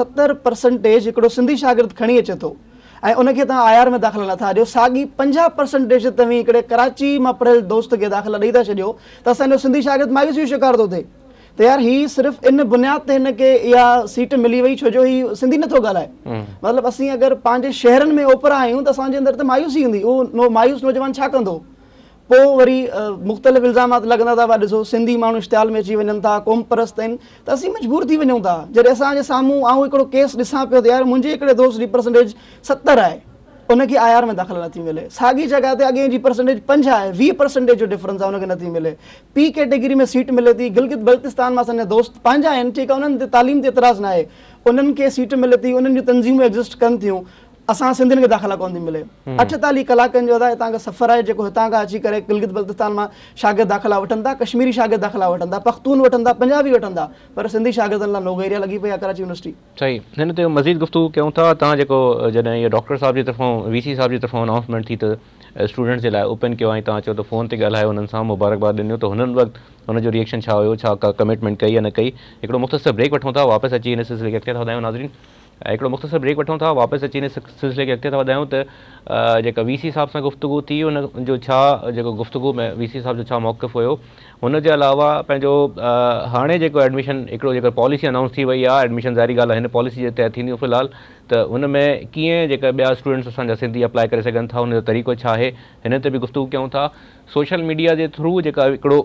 70% हिकिड़ो सिंधी शागिर्द खणी अचे थो ऐं उनखे तव्हां IR में दाख़िला नथा ॾियो, साॻी 50% तव्हीं हिकिड़े कराची मां पढ़ियल दोस्त खे दाख़िला ॾेई था छॾियो त असांजो सिंधी शागिर्द मायूसी जो शिकार थो थिए। त यार हीअ सिर्फ़ु इन बुनियाद ते हिनखे इहा सीट मिली वई छो जो हीअ सिंधी नथो ॻाल्हाए। मतिलबु असीं अगरि पंहिंजे शहरनि में ओपरा आहियूं त असांजे अंदरि त मायूसी ईंदी, उहो मायूस नौजवान छा कंदो? पोइ वरी मुख़्तलिफ़ इल्ज़ामात लॻंदा था, ॾिसो सिंधी माण्हू इश्तिहाल में अची वञनि था, क़ौम परस्त आहिनि, त असीं मजबूर थी वञूं था। जॾहिं असांजे साम्हूं आऊं हिकिड़ो केस ॾिसां पियो त यार मुंहिंजे हिकिड़े दोस्त जी परसेंटेज 70 आहे, उनखे IR में दाख़िला नथी मिले, साॻी जॻह ते अॻे जी परसेंटेज 5 आहे, 20% जो डिफरेंस आहे, उनखे नथी मिले। P कैटेगरी में सीट मिले थी, गिलगित बल्तिस्तान मां असांजा दोस्त पंहिंजा आहिनि, ठीकु आहे, उन्हनि ते तालीम ते एतिराज़ न आहे, उन्हनि खे सीट मिले थी, उन्हनि जूं तंज़ीमूं एग्ज़िस्ट कनि थियूं, असां सिंधियुनि खे दाख़िला कोन थी मिले। 48 कलाकनि जो हितां खां सफ़र आहे जेको हितां खां अची करे गिलगित बल्तिस्तान मां शागिर्द दाख़िला वठनि था, कश्मीरी शागिर्द दाख़िला वठनि था, पख्तून वठनि था, पंजाबी वठनि था, पर सिंधी शागिर्दनि लाइ नोगेरिया लॻी पई आहे कराची यूनिवर्सिटी। सही, हिन ते मज़ीद गुफ़्तगू कयूं था। तव्हां जेको जॾहिं इहो डॉक्टर साहिब जी तरफ़ां VC साहिब जी तरफ़ां अनाउंसमेंट थी त स्टूडेंट्स जे लाइ ओपन कयो, ऐं तव्हां चयो त फ़ोन ते ॻाल्हायो हुननि सां, मुबारकबाद ॾिनियो, त हुननि वक़्तु हुनजो रिएक्शन छा हुयो, छा का कमिटमेंट कई या न कई? हिकिड़ो मुख़्तसर ब्रेक वठूं था, वापसि अची हिन सिलसिले खे अॻिते था वधायूं। नाज़रीन, हिकिड़ो मुख़्तसर ब्रेक वठूं था, वापसि अची हिन सिलसिले खे अॻिते था वधायूं त जेका VC साहिब सां गुफ़्तगू थी हुन जो छा जेको गुफ़्तगू में VC साहिब जो छा मौक़िफ़ हुयो, हुनजे अलावा पंहिंजो हाणे जेको एडमिशन हिकिड़ो जेका पॉलिसी अनाउंस थी वई आहे, एडमिशन ज़ारी ॻाल्हि आहे, हिन पॉलिसी जे तहत थींदियूं फ़िलहाल, त हुन में कीअं जेका ॿिया स्टूडेंट्स असांजा सिंधी अप्लाई करे सघनि था, हुनजो तरीक़ो छा आहे, हिन ते बि गुफ़्तगू कयूं था। सोशल मीडिया जे थ्रू जेका हिकिड़ो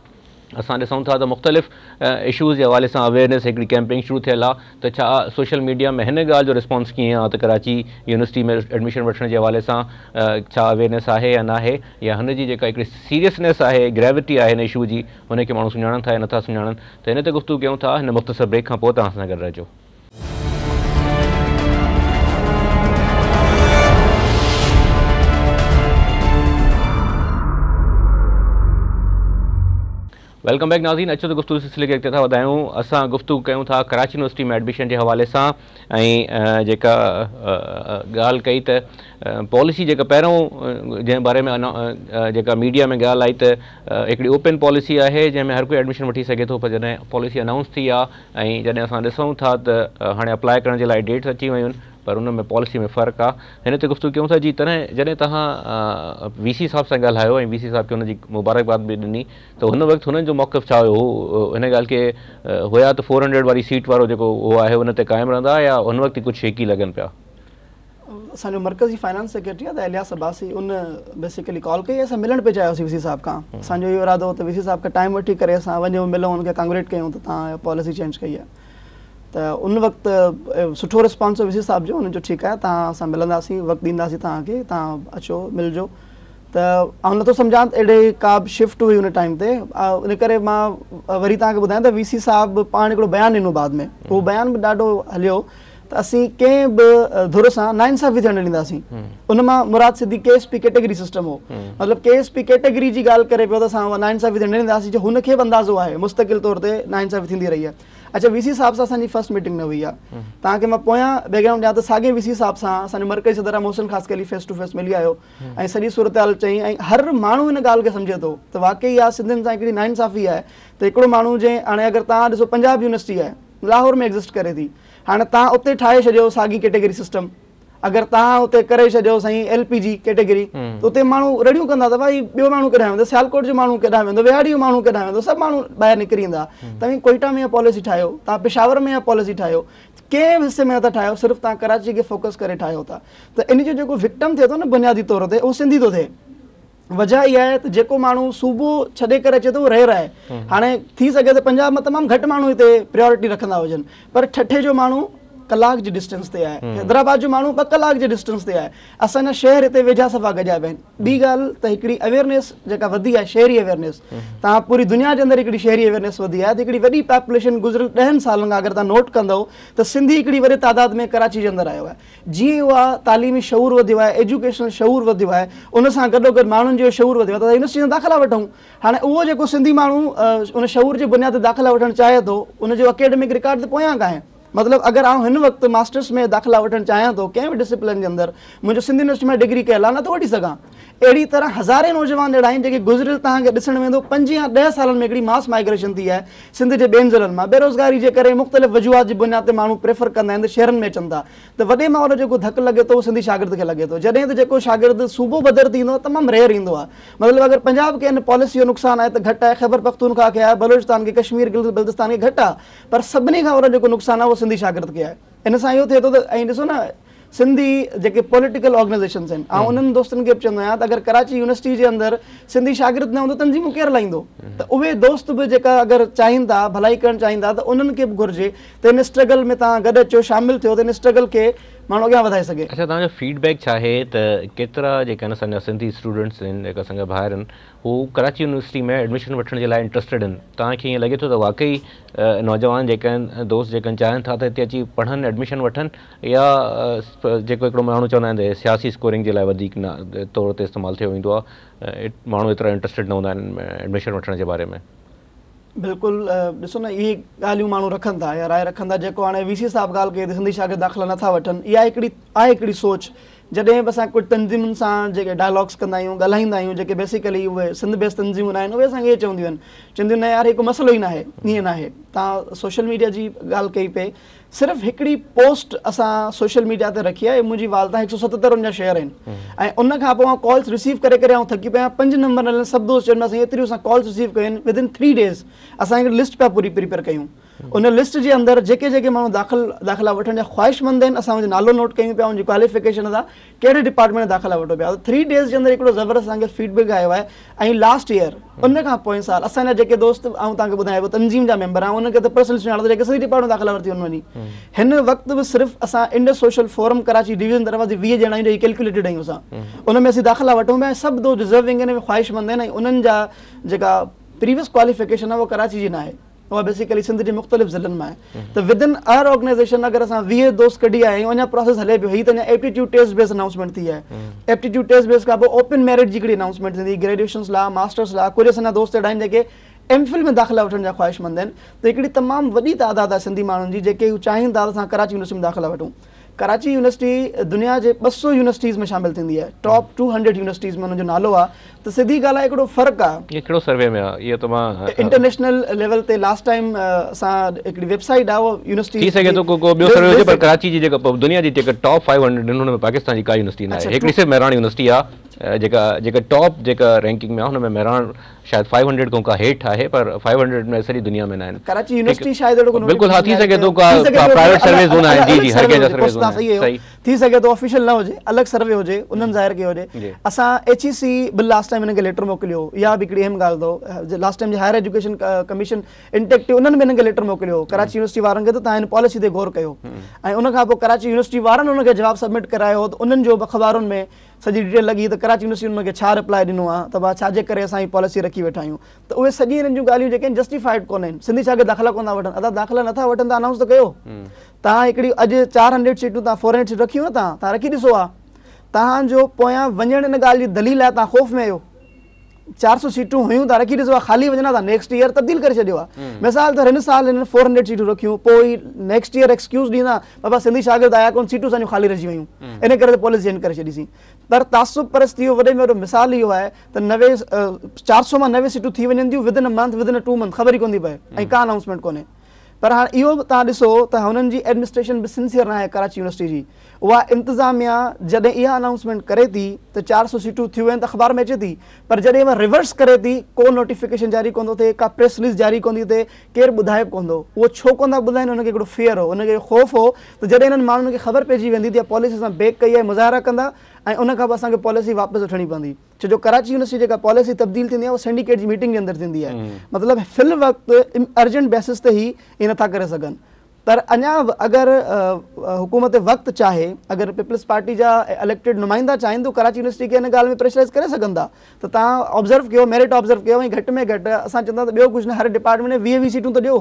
असां ॾिसूं था त मुख़्तलिफ़ इशूज़ जे हवाले सां अवेयरनेस हिकिड़ी कैंपेन शुरू थियल आहे, त छा सोशल मीडिया में हिन ॻाल्हि जो रिस्पॉन्स कीअं आहे त कराची यूनिवर्सिटी में एडमिशन वठण जे हवाले सां छा अवेयरनेस आहे या न आहे, या हुनजी जेका हिकिड़ी सीरियसनेस आहे, ग्रेविटी आहे हिन इशू जी, हुनखे माण्हू सुञाणनि था या नथा सुञाणनि, त हिन ते गुफ़्तगू कयूं था। हिन मुख़्तसर ब्रेक खां पोइ तव्हां सां गॾु रहिजो। वेलकम बैक नाज़रीन, अचो त गुफ़्तगू सिलसिले खे अॻिते था वधायूं। असां गुफ़्तगू कयूं था कराची यूनिवर्सिटी में एडमिशन जे हवाले सां, ऐं जेका ॻाल्हि कई त पॉलिसी जेका पहिरों जंहिं बारे में जेका मीडिया में ॻाल्हि आई त हिकिड़ी ओपन पॉलिसी आहे जंहिंमें हर कोई एडमिशन वठी सघे थो, पर जॾहिं पॉलिसी अनाउंस थी आहे ऐं जॾहिं असां ॾिसूं था त हाणे अप्लाई करण जे लाइ डेट्स अची वियूं आहिनि, पर उन में पॉलिसी में फ़र्क़ु आहे। हिन ते गुफ़्तगू कयूं था जी। तॾहिं जॾहिं तव्हां VC साहिब सां ॻाल्हायो ऐं VC साहिब खे हुनजी मुबारकबाद बि ॾिनी, त हुन वक़्तु हुननि जो मौक़िफ़ छा हुयो? हिन ॻाल्हि खे हुया त 400 वारी सीट वारो जेको उहो आहे उन ते क़ाइमु रहंदा, या हुन वक़्तु कुझु शेकी लॻनि पिया? असांजो मरकज़ी फाइनेंस सेक्रेटरी आहे त इलियास अब्बासी, उन बेसिकली कॉल कई, असां मिलण पिया चाहियोसीं VC साहिब खां। असांजो इहो इरादो हो त VC साहिब खां टाइम वठी करे असां वञूं, मिलूं, हुनखे कांग्रेट कयूं त तव्हां पॉलिसी चेंज कई आहे। त उन वक़्तु सुठो रिस्पॉन्स हो VC साहिब जो, हुनजो ठीकु आहे, तव्हां असां मिलंदासीं, वक़्तु ॾींदासीं तव्हांखे, तव्हां अचो मिलजो। त आउं नथो सम्झां त अहिड़े का बि शिफ्ट हुई हुन टाइम ते, इन करे मां वरी तव्हांखे ॿुधायां त VC साहिबु पाण हिकिड़ो बयानु ॾिनो बाद में, उहो बयानु बि ॾाढो हलियो त असीं कंहिं बि धुर सां नाइंसाफ़ी थियणु न ॾींदासीं। उन मां मुराद सिधी KSP कैटेगरी सिस्टम हो, मतिलबु KSP कैटेगरी जी ॻाल्हि करे पियो त असां नाइंसाफ़ी थियणु न ॾींदासीं, जो हुनखे बि अंदाज़ो आहे मुस्तक़िल तौर ते नाइंसाफ़ी थींदी रही आहे। अच्छा, VC साहिब सां असांजी फर्स्ट मीटिंग न हुई आहे। तव्हांखे मां पोयां बैकग्राउंड ॾियां त साॻे VC साहिब सां असांजो मरकज़ी सदर Mohsin Khaskheli face to face मिली आयो ऐं सॼी सूरत हाल चई, ऐं हर माण्हू हिन ॻाल्हि खे सम्झे थो त वाक़ई इहा सिंधियुनि सां हिकिड़ी नाइंसाफ़ी आहे। त हिकिड़ो माण्हू जंहिं हाणे अगरि तव्हां ॾिसो पंजाब यूनिवर्सिटी आहे, लाहौर में एग्ज़िस्ट करे थी, हाणे तव्हां उते ठाहे छॾियो साॻी कैटेगरी सिस्टम, अगरि तव्हां उते करे छॾियो साईं LPG कैटेगरी, त उते माण्हू रड़ियूं कंदा त भाई ॿियो माण्हू केॾांहुं वेंदो, सियालकोट जो माण्हू केॾांहुं वेंदो, विहाड़ी जो माण्हू केॾांहुं वेंदो, सभु माण्हू ॿाहिरि निकिरी ईंदा। तव्हां कोयटा में पॉलिसी ठाहियो, तव्हां पेशावर में पॉलिसी ठाहियो, कंहिं बि हिसे में नथा ठाहियो, सिर्फ़ु तव्हां कराची खे फोकस करे ठाहियो था। त इन जो जेको विक्टम थिए थो न बुनियादी तौर ते, उहो सिंधी थो थिए। वजह इहा आहे त जेको माण्हू सूबो छॾे करे अचे थो उहो रहे हाणे थी सघे त पंजाब में तमामु घटि माण्हू हिते प्रायोरिटी रखंदा हुजनि, पर ठठे जो माण्हू कलाक जी डिस्टेंस ते आहे, हैदराबाद जो माण्हू 2 कलाक जे डिस्टेंस ते आहे। असांजा शहर हिते वेझा सफ़ा गॾिया पिया आहिनि। ॿी ॻाल्हि त हिकिड़ी अवेयरनेस जेका वधी आहे, शहरी अवेयरनेस, तव्हां पूरी दुनिया जे अंदरि हिकिड़ी शहरी अवेयरनेस वधी आहे। त हिकिड़ी वॾी पॉपुलेशन गुज़िरियल 10 सालनि खां अगरि तव्हां नोट कंदो त सिंधी हिकिड़ी वॾे तादाद में कराची जे अंदरि आयो आहे। जीअं उहा तालीमी शऊर वधियो आहे, एजुकेशनल शऊर वधियो आहे, उन सां गॾोगॾु माण्हुनि जो शऊर वधियो आहे। त यूनिवर्सिटी में दाख़िला वठूं। हाणे उहो जेको सिंधी माण्हू उन शऊर जे बुनियाद ते दाख़िला वठणु चाहे थो, उनजो अकेडमिक रिकॉर्ड त पोयां का आहे। मतिलबु अगरि आउं हिन वक़्तु मास्टर्स में दाख़िला वठणु चाहियां थो कंहिं बि डिसिप्लिन जे अंदरि, मुंहिंजो सिंधी यूनिवर्सिटी में डिग्री कयल आहे, न थो वठी सघां। अहिड़ी तरह हज़ारे नौजवान अहिड़ा आहिनि जेके गुज़िरियल तव्हांखे ॾिसण वेंदो 5 या 10 सालनि में हिकिड़ी मास माइग्रेशन थी आहे सिंध जे ॿियनि ज़िलनि मां। बेरोज़गारी जे करे मुख़्तलिफ़ वजूहात जी बुनियाद ते माण्हू प्रेफर कंदा आहिनि त शहरनि में अचनि था। त वॾे माहौल जेको धकु लॻे थो उहो सिंधी शागिर्द खे लॻे थो। जॾहिं त जेको शागिर्द सूबो बदर थींदो आहे तमामु रेयर ईंदो आहे। मतिलबु अगरि पंजाब खे हिन पॉलिसी जो नुक़सानु आहे त घटि आहे, ख़ैबर पख्तूनख्वा खे आहे, बलोचिस्तान खे, कश्मीर गिलगित बल्तिस्तान खे घटि आहे, पर सभिनी खां वॾो जेको नुक़सानु आहे उहो सिंधी शागिर्द खे आहे। इन सां इहो थिए थो त ऐं ॾिसो न सिंधी जेके पॉलिटिकल ऑर्गेनाइज़ेशन्स आहिनि, ऐं उन्हनि दोस्तनि खे बि चवंदो आहियां त अगरि कराची यूनिवर्सिटी जे अंदरि सिंधी शागिर्द न हूंदो तंज़ीमूं केरु हलाईंदो? त उहे दोस्त बि जेका अगरि चाहिनि था, भलाई करणु चाहिनि था, त उन्हनि खे बि घुरिजे त हिन स्ट्रगल में तव्हां गॾु अचो, शामिलु थियो, त हिन स्ट्रगल खे माण्हू अॻियां वधाए सघे। अच्छा, तव्हांजो फीडबैक छा आहे त केतिरा जेके आहिनि असांजा सिंधी स्टूडेंट्स आहिनि, जेका असांजा भाइर आहिनि, हू कराची यूनिवर्सिटी में एडमिशन वठण जे लाइ इंट्रस्टेड आहिनि? तव्हांखे ईअं लॻे थो त वाकई नौजवान जेके आहिनि, दोस्त जेके आहिनि, चाहिनि था त हिते अची पढ़नि, एडमिशन वठनि, या जेको हिकिड़ो माण्हू चवंदा आहिनि त सियासी स्कोरिंग जे लाइ वधीक न तौर ते इस्तेमालु थियो वेंदो आहे, माण्हू एतिरा इंट्रस्टेड न हूंदा आहिनि एडमिशन वठण जे बारे में? बिल्कुलु, ॾिसो न, इहे ॻाल्हियूं माण्हू रखनि था या राय रखनि था। जेको हाणे वीसी साहिबु ॻाल्हि कई त सिंधी शागिर्द दाख़िला नथा वठनि, इहा हिकिड़ी सोच। जॾहिं बि असां कुझु तंज़ीमुनि सां जेके डायलॉग्स कंदा आहियूं, ॻाल्हाईंदा आहियूं, जेके बेसिकली उहे सिंध बेस्ड तंज़ीमूं न आहिनि, उहे असांखे इहे चवंदियूं आहिनि, चवंदियूं न यार हिकु मसइलो ई न आहे, ईअं न आहे। तव्हां सोशल मीडिया जी ॻाल्हि कई पे, सिर्फ़ु हिकिड़ी पोस्ट असां सोशल मीडिया ते रखी आहे, मुंहिंजी वालदा 177 जा शेयर आहिनि, ऐं उन खां पोइ कॉल्स रिसीव करे करे आउं थकी पिया। 5 नंबर हलनि, सभु दोस्त चवंदासीं एतिरियूं असां कॉल्स रिसीव कयूं आहिनि। विदिन 3 डेज़ असां हिकिड़ी लिस्ट पिया पूरी प्रिपेयर कयूं। उन लिस्ट जे अंदरि जेके जेके माण्हू दाख़िला वठण जा ख़्वाहिशमंद आहिनि, असां उनजो नालो नोट कयूं पिया, उनजी क्वालिफिकेशन था, कहिड़े डिपार्टमेंट में दाख़िला वठो पिया। 3 डेज़ जे अंदरि हिकिड़ो ज़बरदस्त असांखे फीडबैक आयो आहे। ऐं लास्ट ईयर, उन खां पोइ साल, असांजा जेके दोस्त ऐं तव्हांखे ॿुधायो तंज़ीम जा मेंबर आहिनि, उनखे त पर्सनल सुञाणो जेके सॼी डिपार्टमेंट दाख़िला वरिती वञी। हिन वक़्तु बि सिर्फ़ु असां Indus social forum Karachi division दरवाज़े 20 ॼणा आहियूं, कैलकुलेटेड आहियूं असां। उन में असीं दाख़िला वठूं पिया, सभु दोस्त डिज़र्विंग आहिनि, ख़्वाहिशमंद आहिनि, ऐं उन्हनि जा जेका प्रीवियस क्वालिफिकेशन आहे उहा कराची जी न आहे, उहा बेसिकली सिंध जे मुख़्तलिफ़ ज़िलनि में आहे। त विदिन आवर ऑर्गेनाइज़ेशन अगरि असां 20 दोस्त कढी आया आहियूं, अञा प्रोसेस हले पियो। हीअ त अञा एप्टीट्यूड टेस्ट बेस्ड अनाउंसमेंट थी आहे। एप्टीट्यूड टेस्ट बेस्ड खां पोइ ओपन मेरिट जी हिकिड़ी अनाउंसमेंट थींदी, ग्रेजुएशन लाइ, मास्टर्स लाइ। कुझु असांजा दोस्त अहिड़ा आहिनि जेके एमफिल में दाख़िला वठण जा ख़्वाहिशमंद आहिनि। त हिकिड़ी तमामु वॾी तादाद आहे सिंधी माण्हुनि जी जेके चाहिनि था त असां कराची यूनिवर्सिटी में दाख़िला वठूं। कराची यूनिवर्सिटी दुनिया जे 200 यूनिवर्सिटीज़ में शामिल थींदी आहे, टॉप 200 यूनिवर्सिटीज़ में हुनजो नालो आहे। त सिधी ॻाल्हि आहे, हिकिड़ो फ़र्क़ु आहे। इहो कहिड़ो सर्वे में आहे? इहो त मां इंटरनेशनल लेवल ते लास्ट टाइम असां हिकिड़ी वेबसाइट आहे, उहो यूनिवर्सिटी थी सके थो को ॿियो सर्वे हुजे, पर कराची जी जेका दुनिया जी जेका टॉप 500 आहिनि, हुन में पाकिस्तान जी का यूनिवर्सिटी न आहे। हिकिड़ी सिर्फ़ु मेहरान यूनिवर्सिटी आहे जेका टॉप जेका रैंकिंग में आहे, हुन में मेहरान शायदि 500 खां का हेठि आहे, पर 500 में सॼी दुनिया में न आहिनि। कराची यूनिवर्सिटी शायदि बिल्कुलु हा, थी सघे थो का प्राइवेट सर्विस हूंदा आहिनि। जी जी, हर कंहिंजा सर्विस हूंदा आहिनि। थी सघे थो ऑफिशियल न हुजे, अलॻि सर्वे हुजे, उन्हनि ज़ाहिर कयो हुजे। असां HEC बि लास्ट टाइम हिनखे लेटर मोकिलियो, इहा बि हिकिड़ी अहम ॻाल्हि अथव। लास्ट टाइम जे हायर एजुकेशन कमीशन इंटेक्टिव, उन्हनि बि हिनखे लेटर मोकिलियो कराची यूनिवर्सिटी वारनि खे त तव्हां हिन पॉलिसी ते गौर कयो। ऐं उन खां पोइ कराची यूनिवर्सिटी वारनि उनखे जवाबु सबमिट करायो, त उन्हनि जो अख़बारुनि में सॼी डिटेल लॻी त कराची यूनिवर्सिटी उनखे छा रिप्लाई ॾिनो आहे, त भाउ छाजे करे असां हीअ पॉलिसी रखी वेठा आहियूं। त उहे सॼी हिननि जूं ॻाल्हियूं जेके आहिनि जस्टिफाइड कोन आहिनि। सिंधी शागिर्द दाख़िला कोन था वठनि, अदा दाख़िला नथा वठनि त अनाउंस त कयो। तव्हां हिकिड़ी अॼु 400 सीटूं तव्हां 400 सीट रखियूं, तव्हां रखी ॾिसो आहे। तव्हांजो पोयां वञण इन ॻाल्हि जी दलील आहे, तव्हां ख़ौफ़ में आहियो। 400 सीटूं हुयूं, तव्हां रखी ॾिसो आहे, ख़ाली वञणा था, नेक्स्ट ईयर तब्दील करे छॾियो आहे। मिसाल तौरु हिन साल हिननि 400 सीटूं रखियूं, पोइ नेक्स्ट ईयर एक्सक्यूज़ ॾींदा, बाबा सिंधी शागिर्द आया कोन, सीटूं असांजूं ख़ाली रहिजी वियूं, इन करे पॉलिसी चेंज करे छॾीसीं। पर तासुब परस्ती जो वॾे में वॾो मिसाल इहो आहे त 400 मां 90 सीटूं थी वञनि थियूं within a month, within a 2 month, ख़बर ई कोन थी पए, ऐं का अनाउंसमेंट कोन्हे। पर हाणे इहो बि तव्हां ॾिसो त हुननि जी एडमिनिस्ट्रेशन बि सिंसियर न आहे कराची यूनिवर्सिटी जी। उहा इंतिज़ामिया जॾहिं इहा अनाउंसमेंट करे थी त 400 सीटूं थियूं आहिनि त अख़बार में अचे थी, पर जॾहिं उहा रिवर्स करे थी, को नोटिफिकेशन जारी कोन थो थिए, का प्रेस रिलीज़ जारी कोन थी थिए, केरु ॿुधाए कोन थो। उहो छो कोन था ॿुधाइनि? हुनखे हिकिड़ो फियर हो, हुनखे ख़ौफ़ हो त जॾहिं हिननि माण्हुनि खे ख़बर पइजी वेंदी त पॉलिसी असां बेक कई आहे, मुज़ाहिरा कंदा, ऐं उन खां पोइ असांखे पॉलिसी वापसि वठणी पवंदी। छो जो कराची यूनिवर्सिटी जेका पॉलिसी तब्दील थींदी आहे उहा सिंडिकेट जी मीटिंग जे अंदरि थींदी आहे। मतिलबु फिल वक़्तु अर्जेंट बेसिस ते ई नथा करे सघनि। पर अञा अगर हुकूमत वक़्तु चाहे, अगर पीपल्स पार्टी जा इलेक्टेड नुमाइंदा चाहिनि त कराची यूनिवर्सिटी खे हिन ॻाल्हि में प्रेशराइज़ करे सघनि था। त तव्हां ऑब्ज़र्व कयो, मेरिट ऑब्ज़र्व कयो, ऐं घटि में घटि असां चवंदा त ॿियो कुझु न, हर डिपार्टमेंट में 20 सीटूं त ॾियो।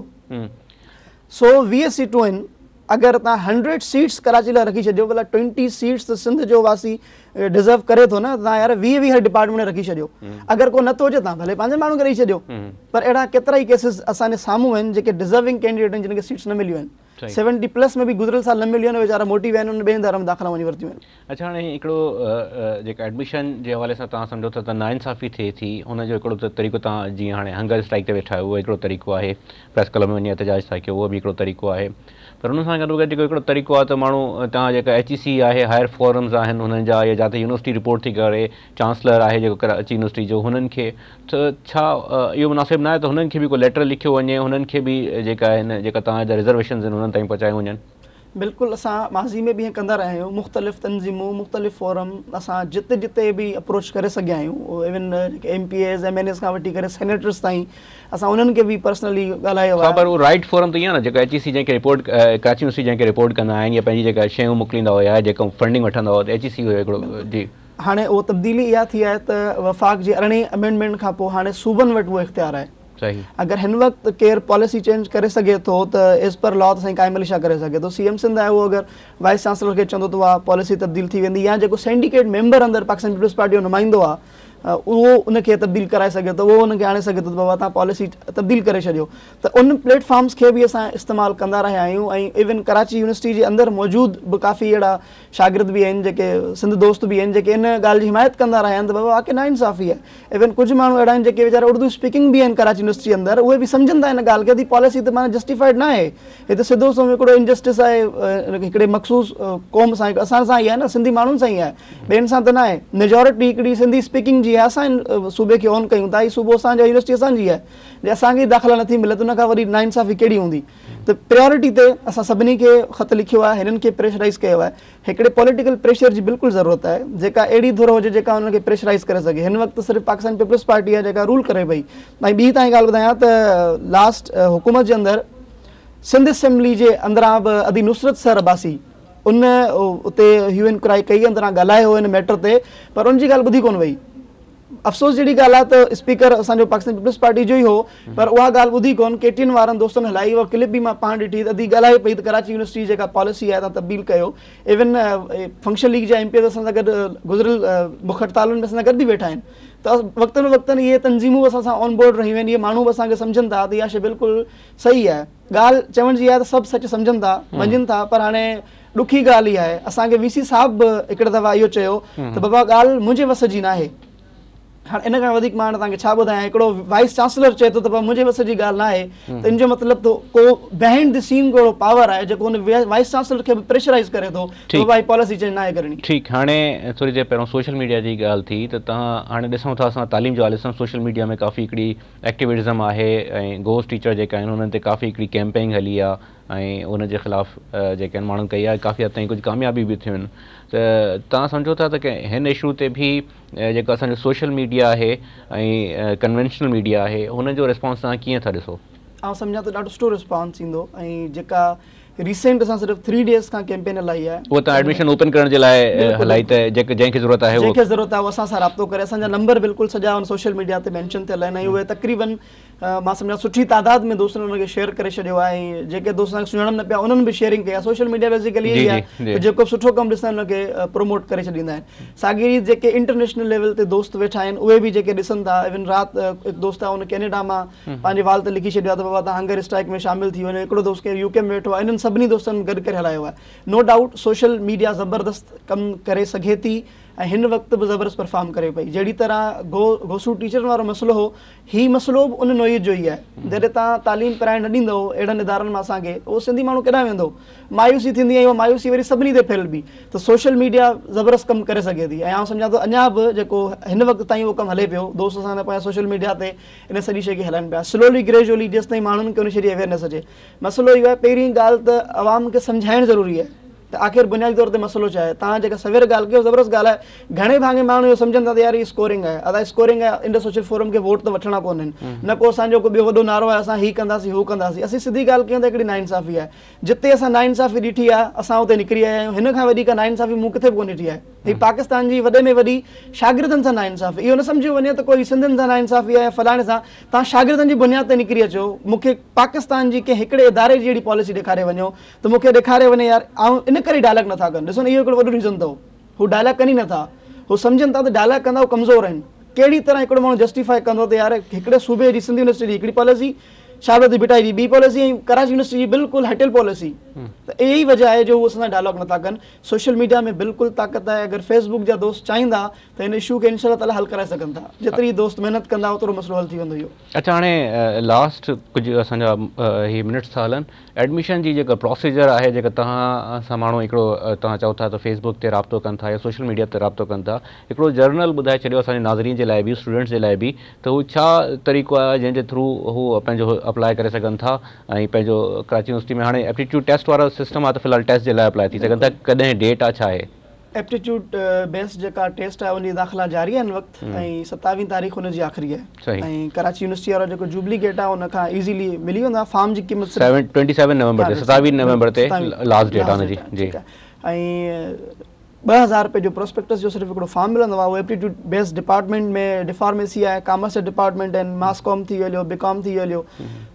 सो 20 सीटूं आहिनि, अगर तव्हां 100 सीट्स कराची लाइ रखी छॾियो, भला 20 सीट्स त सिंध जो वासी डिज़र्व करे थो न, तव्हां यार 20 हर डिपार्टमेंट में रखी छॾियो। अगर को नथो अचे तव्हां भले पंहिंजे माण्हू खे ॾेई छॾियो। पर अहिड़ा केतिरा ई केसिस असांजे साम्हूं आहिनि जेके डिज़र्विंग कैंडिडेट आहिनि, जिन खे सीट्स न मिलियूं आहिनि। 70+ में बि गुज़िरियल साल न मिलियूं आहिनि, वीचारा मोटी विया आहिनि, उन ॿिए दायरे में दाख़िला वञी वरितियूं आहिनि। अच्छा, हाणे हिकिड़ो जेका एडमिशन जे हवाले सां तव्हां सम्झो था त नाइंसाफ़ी थिए थी, हुनजो हिकिड़ो त तरीक़ो तव्हां जीअं हाणे हंगर स्ट्राइक ते वेठा आहियो, उहो हिकिड़ो तरीक़ो आहे, प्रेस क्लब में वञी एहतजाज था कयो, उहो बि हिकिड़ो तरीक़ो आहे। पर हुन सां गॾो गॾु जेको हिकिड़ो तरीक़ो आहे त माण्हू तव्हां जेका HEC आहे, हायर फोरम्स आहिनि हुननि जा, या जिते यूनिवर्सिटी रिपोर्ट थी करे, चांसलर आहे जेको कराची यूनिवर्सिटी जो, हुननि खे त छा इहो मुनासिबु न आहे त हुननि खे बि को लेटर लिखियो वञे, हुननि खे बि जेका आहिनि, जेका तव्हांजा रिज़र्वेशन्स आहिनि, हुननि ताईं पहुचाए वञनि? बिल्कुलु, असां माज़ी में बि हीअं कंदा रहिया आहियूं, मुख़्तलिफ़ तंज़ीमूं, मुख़्तलिफ़ फोरम, असां जिते जिते बि अप्रोच करे सघिया आहियूं। इवन जेके MPAs MNAs खां वठी करे सेनेटर्स ताईं असां उन्हनि खे बि पर्सनली ॻाल्हायो आहे। पर उहो राइट फोरम त ईअं न, जेको HEC जंहिंखे रिपोर्ट, कराची यूनिवर्सिटी जंहिंखे रिपोर्ट कंदा आहिनि, या पंहिंजी जेका शयूं मोकिलींदा हुआ, जेको फंडिंग वठंदा हुआ, त HEC हुयो हिकिड़ो। जी, हाणे उहो तब्दीली इहा थी आहे त वफ़ाक़ जी 18 अमेंडमेंट खां पोइ हाणे सूबनि वटि उहो इख़्तियार आहे। अगर हिन वक़्तु केरु पॉलिसी चेंज करे सघे थो त एज़ पर लॉ त साईं क़ाइम अली शाह करे सघे थो। CM सिंध आहे, उहो अगरि वाइस चांसलर खे चवंदो त उहा पॉलिसी तब्दील थी वेंदी, या जेको सिंडिकेट मेंबर अंदरि पाकिस्तान पीपल्स पार्टी जो नुमाइंदो आहे उहो उनखे तब्दील कराए सघे थो, उहो उनखे आणे सघे थो त बाबा तव्हां पॉलिसी तब्दील करे छॾियो। त उन प्लेटफॉर्म्स खे बि असां इस्तेमालु कंदा रहिया आहियूं। ऐं इवन कराची यूनिवर्सिटी जे अंदरि मौजूदु बि काफ़ी अहिड़ा शागिर्द बि आहिनि, जेके सिंध दोस्त बि आहिनि, जेके इन ॻाल्हि जी हिमायत कंदा रहिया आहिनि त बाबा वाक़ई नाइंसाफ़ी आहे। इवन कुझु माण्हू अहिड़ा आहिनि जेके वीचारा उर्दू स्पीकिंग बि आहिनि कराची यूनिवर्सिटी अंदरि, उहे बि सम्झनि था इन ॻाल्हि खे, पॉलिसी त माना जस्टिफाइड न आहे, हिते सिधो सो हिकिड़ो इनजस्टिस आहे हिकिड़े मख़सूस क़ौम सां, असां सां ई आहे न, सिंधी माण्हुनि सां ई आहे, ॿियनि सां त न आहे। मेजॉरिटी हिकिड़ी सिंधी स्पीकिंग जी आहे, असां सूबे खे ऑन कयूं था, हीअ सूबो असांजो, यूनिवर्सिटी असांजी आहे, जे असांखे दाख़िला नथी मिले त उन खां वरी नाइंसाफ़ी कहिड़ी हूंदी। त प्रायोरिटी ते असां सभिनी खे ख़त लिखियो आहे, हिननि खे प्रेशराइज़ कयो आहे। हिकिड़े पॉलिटिकल प्रेशर जी बिल्कुलु ज़रूरत आहे, जेका अहिड़ी धुर हुजे जेका हुनखे प्रेशराइज़ करे सघे। हिन वक़्तु सिर्फ़ु पाकिस्तान पीपल्स पार्टी आहे जेका रूल करे पई। ऐं ॿी तव्हांजी ॻाल्हि ॿुधायां त लास्ट हुकूमत जे अंदरि सिंध असेंबली जे अंदरां बि अदी नुसरत सर अब्बासी उन उते ह्यू इंक्वायरी कई, अंदरां ॻाल्हायो हिन मैटर ते, पर उनजी ॻाल्हि ॿुधी कोन वई। अफ़सोस जहिड़ी ॻाल्हि आहे त स्पीकर असांजो पाकिस्तान पीपल्स पार्टी जो ई हो, पर उहा ॻाल्हि ॿुधी कोन। KTN वारनि दोस्तनि हलाई, उहा क्लिप बि मां पाण ॾिठी, अदी ॻाल्हाए पई त कराची यूनिवर्सिटी जेका पॉलिसी आहे तव्हां तब्दील कयो। इवन फंक्शन लीग जा MPAs असां सां गॾु गुज़िरियल मुख हड़तालुनि में असां सां गॾु बि वेठा आहिनि। त वक़्तनि वक़्तनि इहे तंज़ीमूं असां सां ऑन बोर्ड रही आहिनि, इहे माण्हू बि असांखे सम्झनि था त इहा शइ बिल्कुलु सही आहे। ॻाल्हि चवण जी आहे त सभु सच सम्झनि था, मञनि था, पर हाणे ॾुखी ॻाल्हि इहा आहे। असांखे VC साहिब बि हिकिड़े दफ़ा इहो चयो त बाबा ॻाल्हि मुंहिंजे वस जी न आहे। हाणे इन खां वधीक मां हाणे तव्हांखे छा ॿुधायां, हिकिड़ो वाइस चांसलर चए थो त मुंहिंजे वस जी ॻाल्हि न आहे, त इन जो मतिलबु त को बिहाइंड द सीन को पावर आहे जेको हुन वाइस चांसलर खे बि प्रेशराइज़ करे थो त भाई पॉलिसी चेंज न आहे करणी। ठीकु, हाणे थोरी देरि पहिरियों सोशल मीडिया जी ॻाल्हि थी, त तव्हां हाणे ॾिसूं था असां तालीम जो हाल ॾिसूं, सोशल मीडिया में काफ़ी हिकिड़ी एक्टिविज़म आहे, ऐं घोस्ट टीचर जेका आहिनि हुननि ते काफ़ी हिकिड़ी कैंपेन हली आहे, ऐं उनजे ख़िलाफ़ु जेके आहिनि माण्हुनि कई आहे, काफ़ी हद ताईं कुझु कामयाबी बि थियूं आहिनि। त तव्हां सम्झो था त हिन इशू ते बि जेको असांजो सोशल मीडिया आहे ऐं कन्वेंशनल मीडिया आहे, हुनजो रिस्पॉन्स तव्हां कीअं था ॾिसो? आउं सम्झां त ॾाढो सुठो रिस्पॉन्स ईंदो। ऐं जेका रिसेंट असां सिर्फ़ु 3 डेज़ खां कैंपेन हलाई आहे, उहा तव्हां एडमिशन ओपन करण जे लाइ हलाई, त जंहिंखे ज़रूरत आहे उहो असां सां राब्तो करे, असांजा नंबर बिल्कुलु सॼा सोशल मीडिया ते मेंशन थियल आहिनि। ऐं उहे तक़रीबन मां सम्झां सुठी तादाद में दोस्तनि उनखे शेयर करे छॾियो आहे, ऐं जेके दोस्त सुञाणनि न पिया उन्हनि बि शेयरिंग कई आहे। सोशल मीडिया बेसिकली इहा ई आहे, जेको सुठो कमु ॾिसनि उनखे प्रोमोट करे छॾींदा आहिनि। साॻी जेके इंटरनेशनल लेवल ते दोस्त वेठा आहिनि, उहे बि जेके ॾिसनि था। इवन राति हिकु दोस्त आहे, उन कैनेडा मां पंहिंजे वाल ते लिखी छॾियो आहे त बाबा तव्हां हंगर स्ट्राइक में शामिलु थी वञो। हिकिड़ो दोस्त खे UK में वेठो आहे। इन्हनि सभिनी दोस्तनि गॾु करे हलायो आहे। नो डाउट सोशल मीडिया ज़बरदस्त कमु करे सघे थी, ऐं हिन वक़्तु बि ज़बरदस्त परफॉर्म करे पई। जहिड़ी तरह घोसू टीचरनि वारो मसइलो हो, हीउ मसइलो बि उन नोईअ जो ई आहे। जॾहिं तव्हां तालीम कराइण न ॾींदव अहिड़नि इदारनि मां असांखे, उहो सिंधी माण्हू केॾांहुं वेंदो? मायूसी थींदी आहे, उहा मायूसी वरी सभिनी ते फैलबी। त सोशल मीडिया ज़बरदस्त कमु करे सघे थी। ऐं आउं सम्झां थो अञा बि जेको हिन वक़्तु ताईं उहो कमु हले पियो, दोस्त असां पंहिंजा सोशल मीडिया ते इन सॼी शइ खे हलाइनि पिया, स्लोली ग्रेजुअली, जेसि ताईं माण्हुनि खे उन शइ जी अवेयरनेस अचे। मसइलो इहो आहे, पहिरीं ॻाल्हि त आवाम खे सम्झाइणु ज़रूरी आहे। त आख़िर बुनियादी तौर ते मसइलो छा आहे? तव्हां जेका सवेर ॻाल्हि कयो ज़बरदस्त ॻाल्हि आहे। घणे भाङे माण्हू इहो सम्झनि था त यार ही स्कोरिंग आहे, अदा स्कोरिंग आहे, इंडो सोशल फोरम खे वोट त वठणा कोन्हनि, न को असांजो को ॿियो वॾो नारो आहे असां हीअ कंदासीं हू कंदासीं। असीं सिधी ॻाल्हि कयूं त हिकिड़ी नाइंसाफ़ी आहे। जिते असां नाइंसाफ़ी ॾिठी आहे असां उते निकिरी आया आहियूं। हिन खां वॾी का नाइंसाफ़ी मूं किथे बि कोन ॾिठी आहे। हीअ पाकिस्तान जी वॾे में वॾी शागिर्दनि सां नाइंसाफ़ी। इहो न सम्झियो वञे त कोई सिंधियुनि सां नाइंसाफ़ी आहे फलाणे सां। तव्हां शागिर्दनि जी बुनियाद ते निकिरी अचो, मूंखे पाकिस्तान जी कंहिं हिकिड़े इदारे जी अहिड़ी पॉलिसी ॾेखारे वञो त मूंखे ॾेखारे वञे यार ऐं इन करे डायलॉग नथा कनि। ॾिसो न, इहो हिकिड़ो वॾो रीज़न अथव। हू डायलॉग कनि ई नथा, हू सम्झनि था त डायलॉग कंदा हू कमज़ोर आहिनि। कहिड़ी तरह हिकिड़ो माण्हू जस्टिफाई कंदो त यार हिकिड़े सूबे जी सिंधी यूनिवर्सिटी जी हिकिड़ी पॉलिसी, शाबती बिटाई जी ॿी पॉलिसी ऐं कराची यूनिवर्सिटी जी बिल्कुलु हटियल पॉलिसी। त इहा ई वजह आहे जो उहो असां डायलॉग नथा कनि। सोशल मीडिया में बिल्कुलु ताक़त आहे। अगरि फेसबुक जा दोस्त चाहींदा त हिन इशू खे इंशाअल्लाह ताला हल कराए सघनि था। जेतिरी दोस्त महिनत कंदा ओतिरो मसइलो हल थी वेंदो इहो। अच्छा, हाणे लास्ट कुझु असांजा ही मिनट्स था हलनि। एडमिशन जी जेका प्रोसीजर आहे, जेका तव्हां सां माण्हू हिकिड़ो तव्हां चओ था त फेसबुक ते राब्तो कनि था या सोशल मीडिया ते राब्तो कनि था, हिकिड़ो जर्नल ॿुधाए छॾियो असांजे नाज़रीन जे लाइ बि, स्टूडेंट्स जे लाइ बि, त हू छा तरीक़ो आहे जंहिंजे थ्रू हू पंहिंजो अप्लाई करे सघनि था ऐं पंहिंजो कराची यूनिवर्सिटी में हाणे एप्टीट्यूड टेस्ट वारो सिस्टम आहे त फ़िलहाल टेस्ट जे लाइ अप्लाई थी सघनि था, कॾहिं डेट आहे, छा आहे? एप्टीट्यूड बेस्ड जेका टेस्ट आहे उनजी दाख़िला जारी आहे हिन वक़्तु ऐं 27 तारीख़ हुनजी आख़िरी आहे। ऐं कराची यूनिवर्सिटी वारो जेको जुबली गेट आहे उन खां ईज़ीली मिली वेंदो आहे। फॉर्म जी क़ीमत 27 नवंबर ते 27 नवंबर ते लास्ट डेट आहे हुनजी जी। ऐं 2000 रुपए जो प्रोस्पेक्टस जो सिर्फ़ु हिकिड़ो फॉर्म मिलंदो आहे। उहो एप्टीट्यूड बेस्ड डिपार्टमेंट में फार्मेसी आहे, कॉमर्स डिपार्टमेंट आहिनि, मास कॉम थी वियो, बीकॉम थी वियो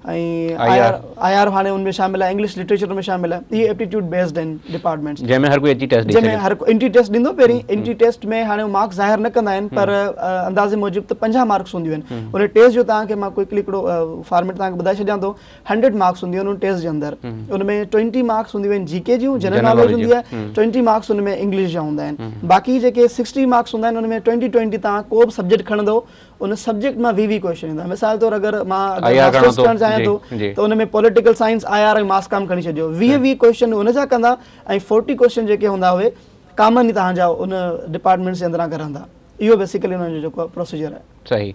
ऐं IR हाणे उनमें शामिल आहे, इंग्लिश लिटरेचर में शामिल आहे। इहे एप्टीट्यूड बेस्ड आहिनि डिपार्टमेंट्स जंहिंमें हर कोई एंट्री टेस्ट जंहिंमें हर कोई एंट्री टेस्ट ॾींदो। पहिरीं एंट्री टेस्ट में हाणे मार्क्स ज़ाहिर न कंदा आहिनि, पर अंदाज़े मूजिबि त 50 मार्क्स हूंदियूं आहिनि। उन टेस्ट जो तव्हांखे मां क्विकली हिकिड़ो फॉर्मेट तव्हांखे ॿुधाए छॾियां थो। 100 मार्क्स हूंदियूं आहिनि उन टेस्ट जे अंदरि। उनमें 20 मार्क्स हूंदियूं आहिनि जीके जूं, जनरल नॉलेज हूंदी आहे, 20 मार्क्स उनमें इंग्लिश जा हूंदा आहिनि। बाक़ी जेके 60 मार्क्स हूंदा आहिनि उनमें 20 तव्हां को बि सब्जेक्ट खणंदो, उन सब्जेक्ट मां 20 क्वेश्चन ईंदा। मिसाल तौरु अगरि मां मास्टर्स करणु चाहियां थो त उनमें पॉलिटिकल साइंस IR ऐं मास कॉम खणी छॾियो। 20 क्वेश्चन उनजा कंदा ऐं 40 क्वेश्चन जेके हूंदा उहे कॉमन ई तव्हांजा उन डिपार्टमेंट्स जे अंदरां करंदा। इहो बेसिकली उन्हनि जो जेको प्रोसीजर आहे। सही,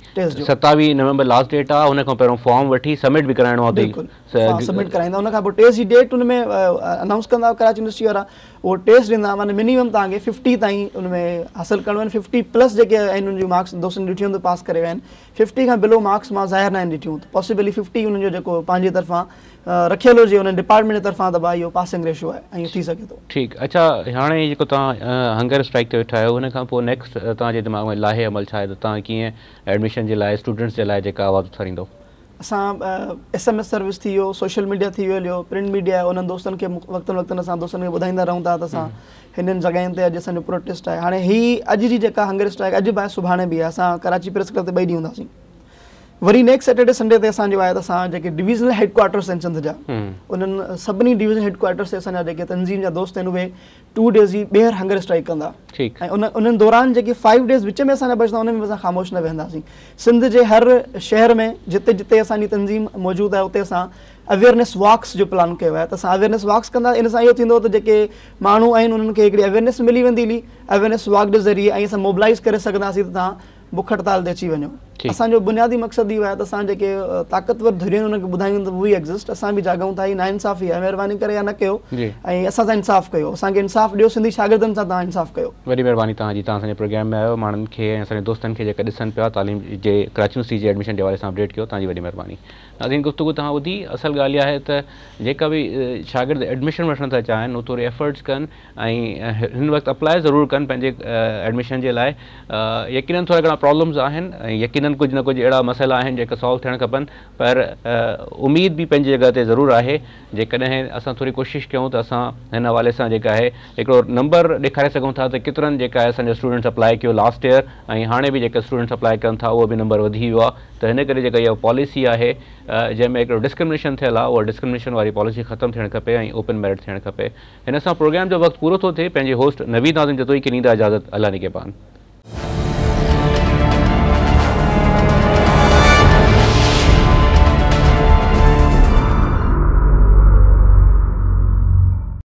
27 नवंबर लास्ट डेट आहे। हुन खां पहिरियों फॉर्म वठी सबमिट बि कराइणो आहे। बिल्कुलु सबमिट कराईंदा। उन खां पोइ टेस्ट जी डेट उन में अनाउंस कंदा कराची यूनिवर्सिटी वारा। उहो टेस्ट ॾींदा, माना मिनिमम तव्हांखे 50 ताईं उन में हासिलु करिणो आहिनि। 50 प्लस जेके आहिनि उन जूं मार्क्स दोस्तनि ॾिठियूं आहिनि त पास करे विया आहिनि। 50 खां बिलो मार्क्स मां ज़ाहिर न आहिनि ॾिठियूं, त पॉसिबली 50 उन्हनि जो जेको पंहिंजे तरफ़ां रखियल हुजे उन डिपार्टमेंट जे तरफ़ां, त भाई इहो पासिंग रेशो आहे ऐं थी सघे थो। ठीकु। अच्छा, हाणे जेको तव्हां हंगर स्ट्राइक ते वेठा आहियो, हुन खां पोइ नेक्स्ट तव्हांजे दिमाग़ में लाहे अमल छा आहे त तव्हां कीअं एडमिशन जे लाइ स्टूडेंट्स जे लाइ जेका आवाज़ उथारींदो? असां SMS सर्विस थी वियो, सोशल मीडिया थी वियो, प्रिंट मीडिया आहे, उन्हनि दोस्तनि खे वक़्तनि वक़्तनि असां दोस्तनि खे ॿुधाईंदा रहूं था त असां हिननि जॻहियुनि ते अॼु असांजो प्रोटेस्ट आहे। हाणे हीअ अॼु जी जेका हंगर स्ट्राइक अॼु बि आहे, सुभाणे बि आहे। असां कराची प्रेस क्लब ते 2 ॾींहं हूंदासीं। वरी नेक्स्ट सैटरडे संडे ते असांजो आहे त असां जेके डिविज़नल हेडक्वार्टर्स आहिनि सिंध जा, उन्हनि सभिनी डिविज़नल हेडक्वार्टर्स ते असांजा जेके तंज़ीम जा दोस्त आहिनि उहे 2 डेज़ जी ॿीहर हंगर स्ट्राइक कंदा। ऐं उन्हनि दौरान जेके 5 डेज़ विच में असांजा बचंदा उन में असां ख़ामोश न वेहंदासीं। सिंध जे हर शहर में जिते जिते असांजी तंज़ीम मौजूदु आहे उते असां अवेयरनेस वॉक्स जो प्लान कयो आहे। त असां अवेयरनेस वॉक्स कंदा। इन सां इहो थींदो त जेके माण्हू आहिनि उन्हनि खे हिकिड़ी अवेयरनेस मिली वेंदी अवेयरनेस वॉक जे ज़रिए, ऐं असां मोबिलाइज़ करे सघंदासीं त तव्हां बुख हड़ताल ते अची वञो। असांजो बुनियादी मक़सदु इहो आहे त असां जेके ताक़तवर धुरियूं आहिनि उनखे ॿुधायूं त उहे एग्ज़िस्ट। असां बि जाॻूं था, ही नाइंसाफ़ी आहे, महिरबानी करे या न कयो ऐं असां सां इंसाफ़ कयो। असांखे इंसाफ़ ॾियो, सिंधी शागिर्दनि सां तव्हां इंसाफ़ कयो। वॾी महिरबानी तव्हांजी, तव्हां असांजे प्रोग्राम में आयो, माण्हुनि खे ऐं असांजे दोस्तनि खे जेका ॾिसनि पिया तालीम जे कराची यूनिवर्सिटी जे एडमिशन जे हवाले सां अपडेट कयो, तव्हांजी वॾी महिरबानी। नाज़रीन, गुफ़्तगू तव्हां ॿुधी। असल ॻाल्हि इहा आहे त जेका बि शागिर्द एडमिशन वठणु था चाहिनि उहो थोरी एफर्ट्स कनि ऐं हिन वक़्तु अप्लाई ज़रूरु कनि पंहिंजे एडमिशन जे लाइ। यकीननि थोरा घणा प्रॉब्लम्स आहिनि ऐं यकीननि कुझु न कुझु अहिड़ा मसइला आहिनि जेका सॉल्व थियणु खपनि, पर उमेद बि पंहिंजी जॻह ते ज़रूरु आहे। जेकॾहिं असां थोरी कोशिशि कयूं त असां हिन हवाले सां जेका आहे हिकिड़ो नंबर ॾेखारे सघूं था त केतिरनि जेका आहे असांजा स्टूडेंट्स अप्लाई कयो लास्ट ईयर ऐं हाणे बि जेके स्टूडेंट्स अप्लाई कनि था उहो बि नंबर वधी वियो आहे। त हिन करे जेका इहा पॉलिसी आहे जंहिंमें हिकिड़ो डिस्क्रिमिनेशन थियल आहे, उहा डिस्क्रिमिनेशन वारी पॉलिसी ख़तमु थियणु खपे ऐं ओपन मेरिट थियणु खपे। हिन सां प्रोग्राम जो वक़्तु पूरो थो थिए। पंहिंजे होस्ट नवीद नाज़िम जतोई खे ॾींदा इजाज़त। अल्लाह निगहबान।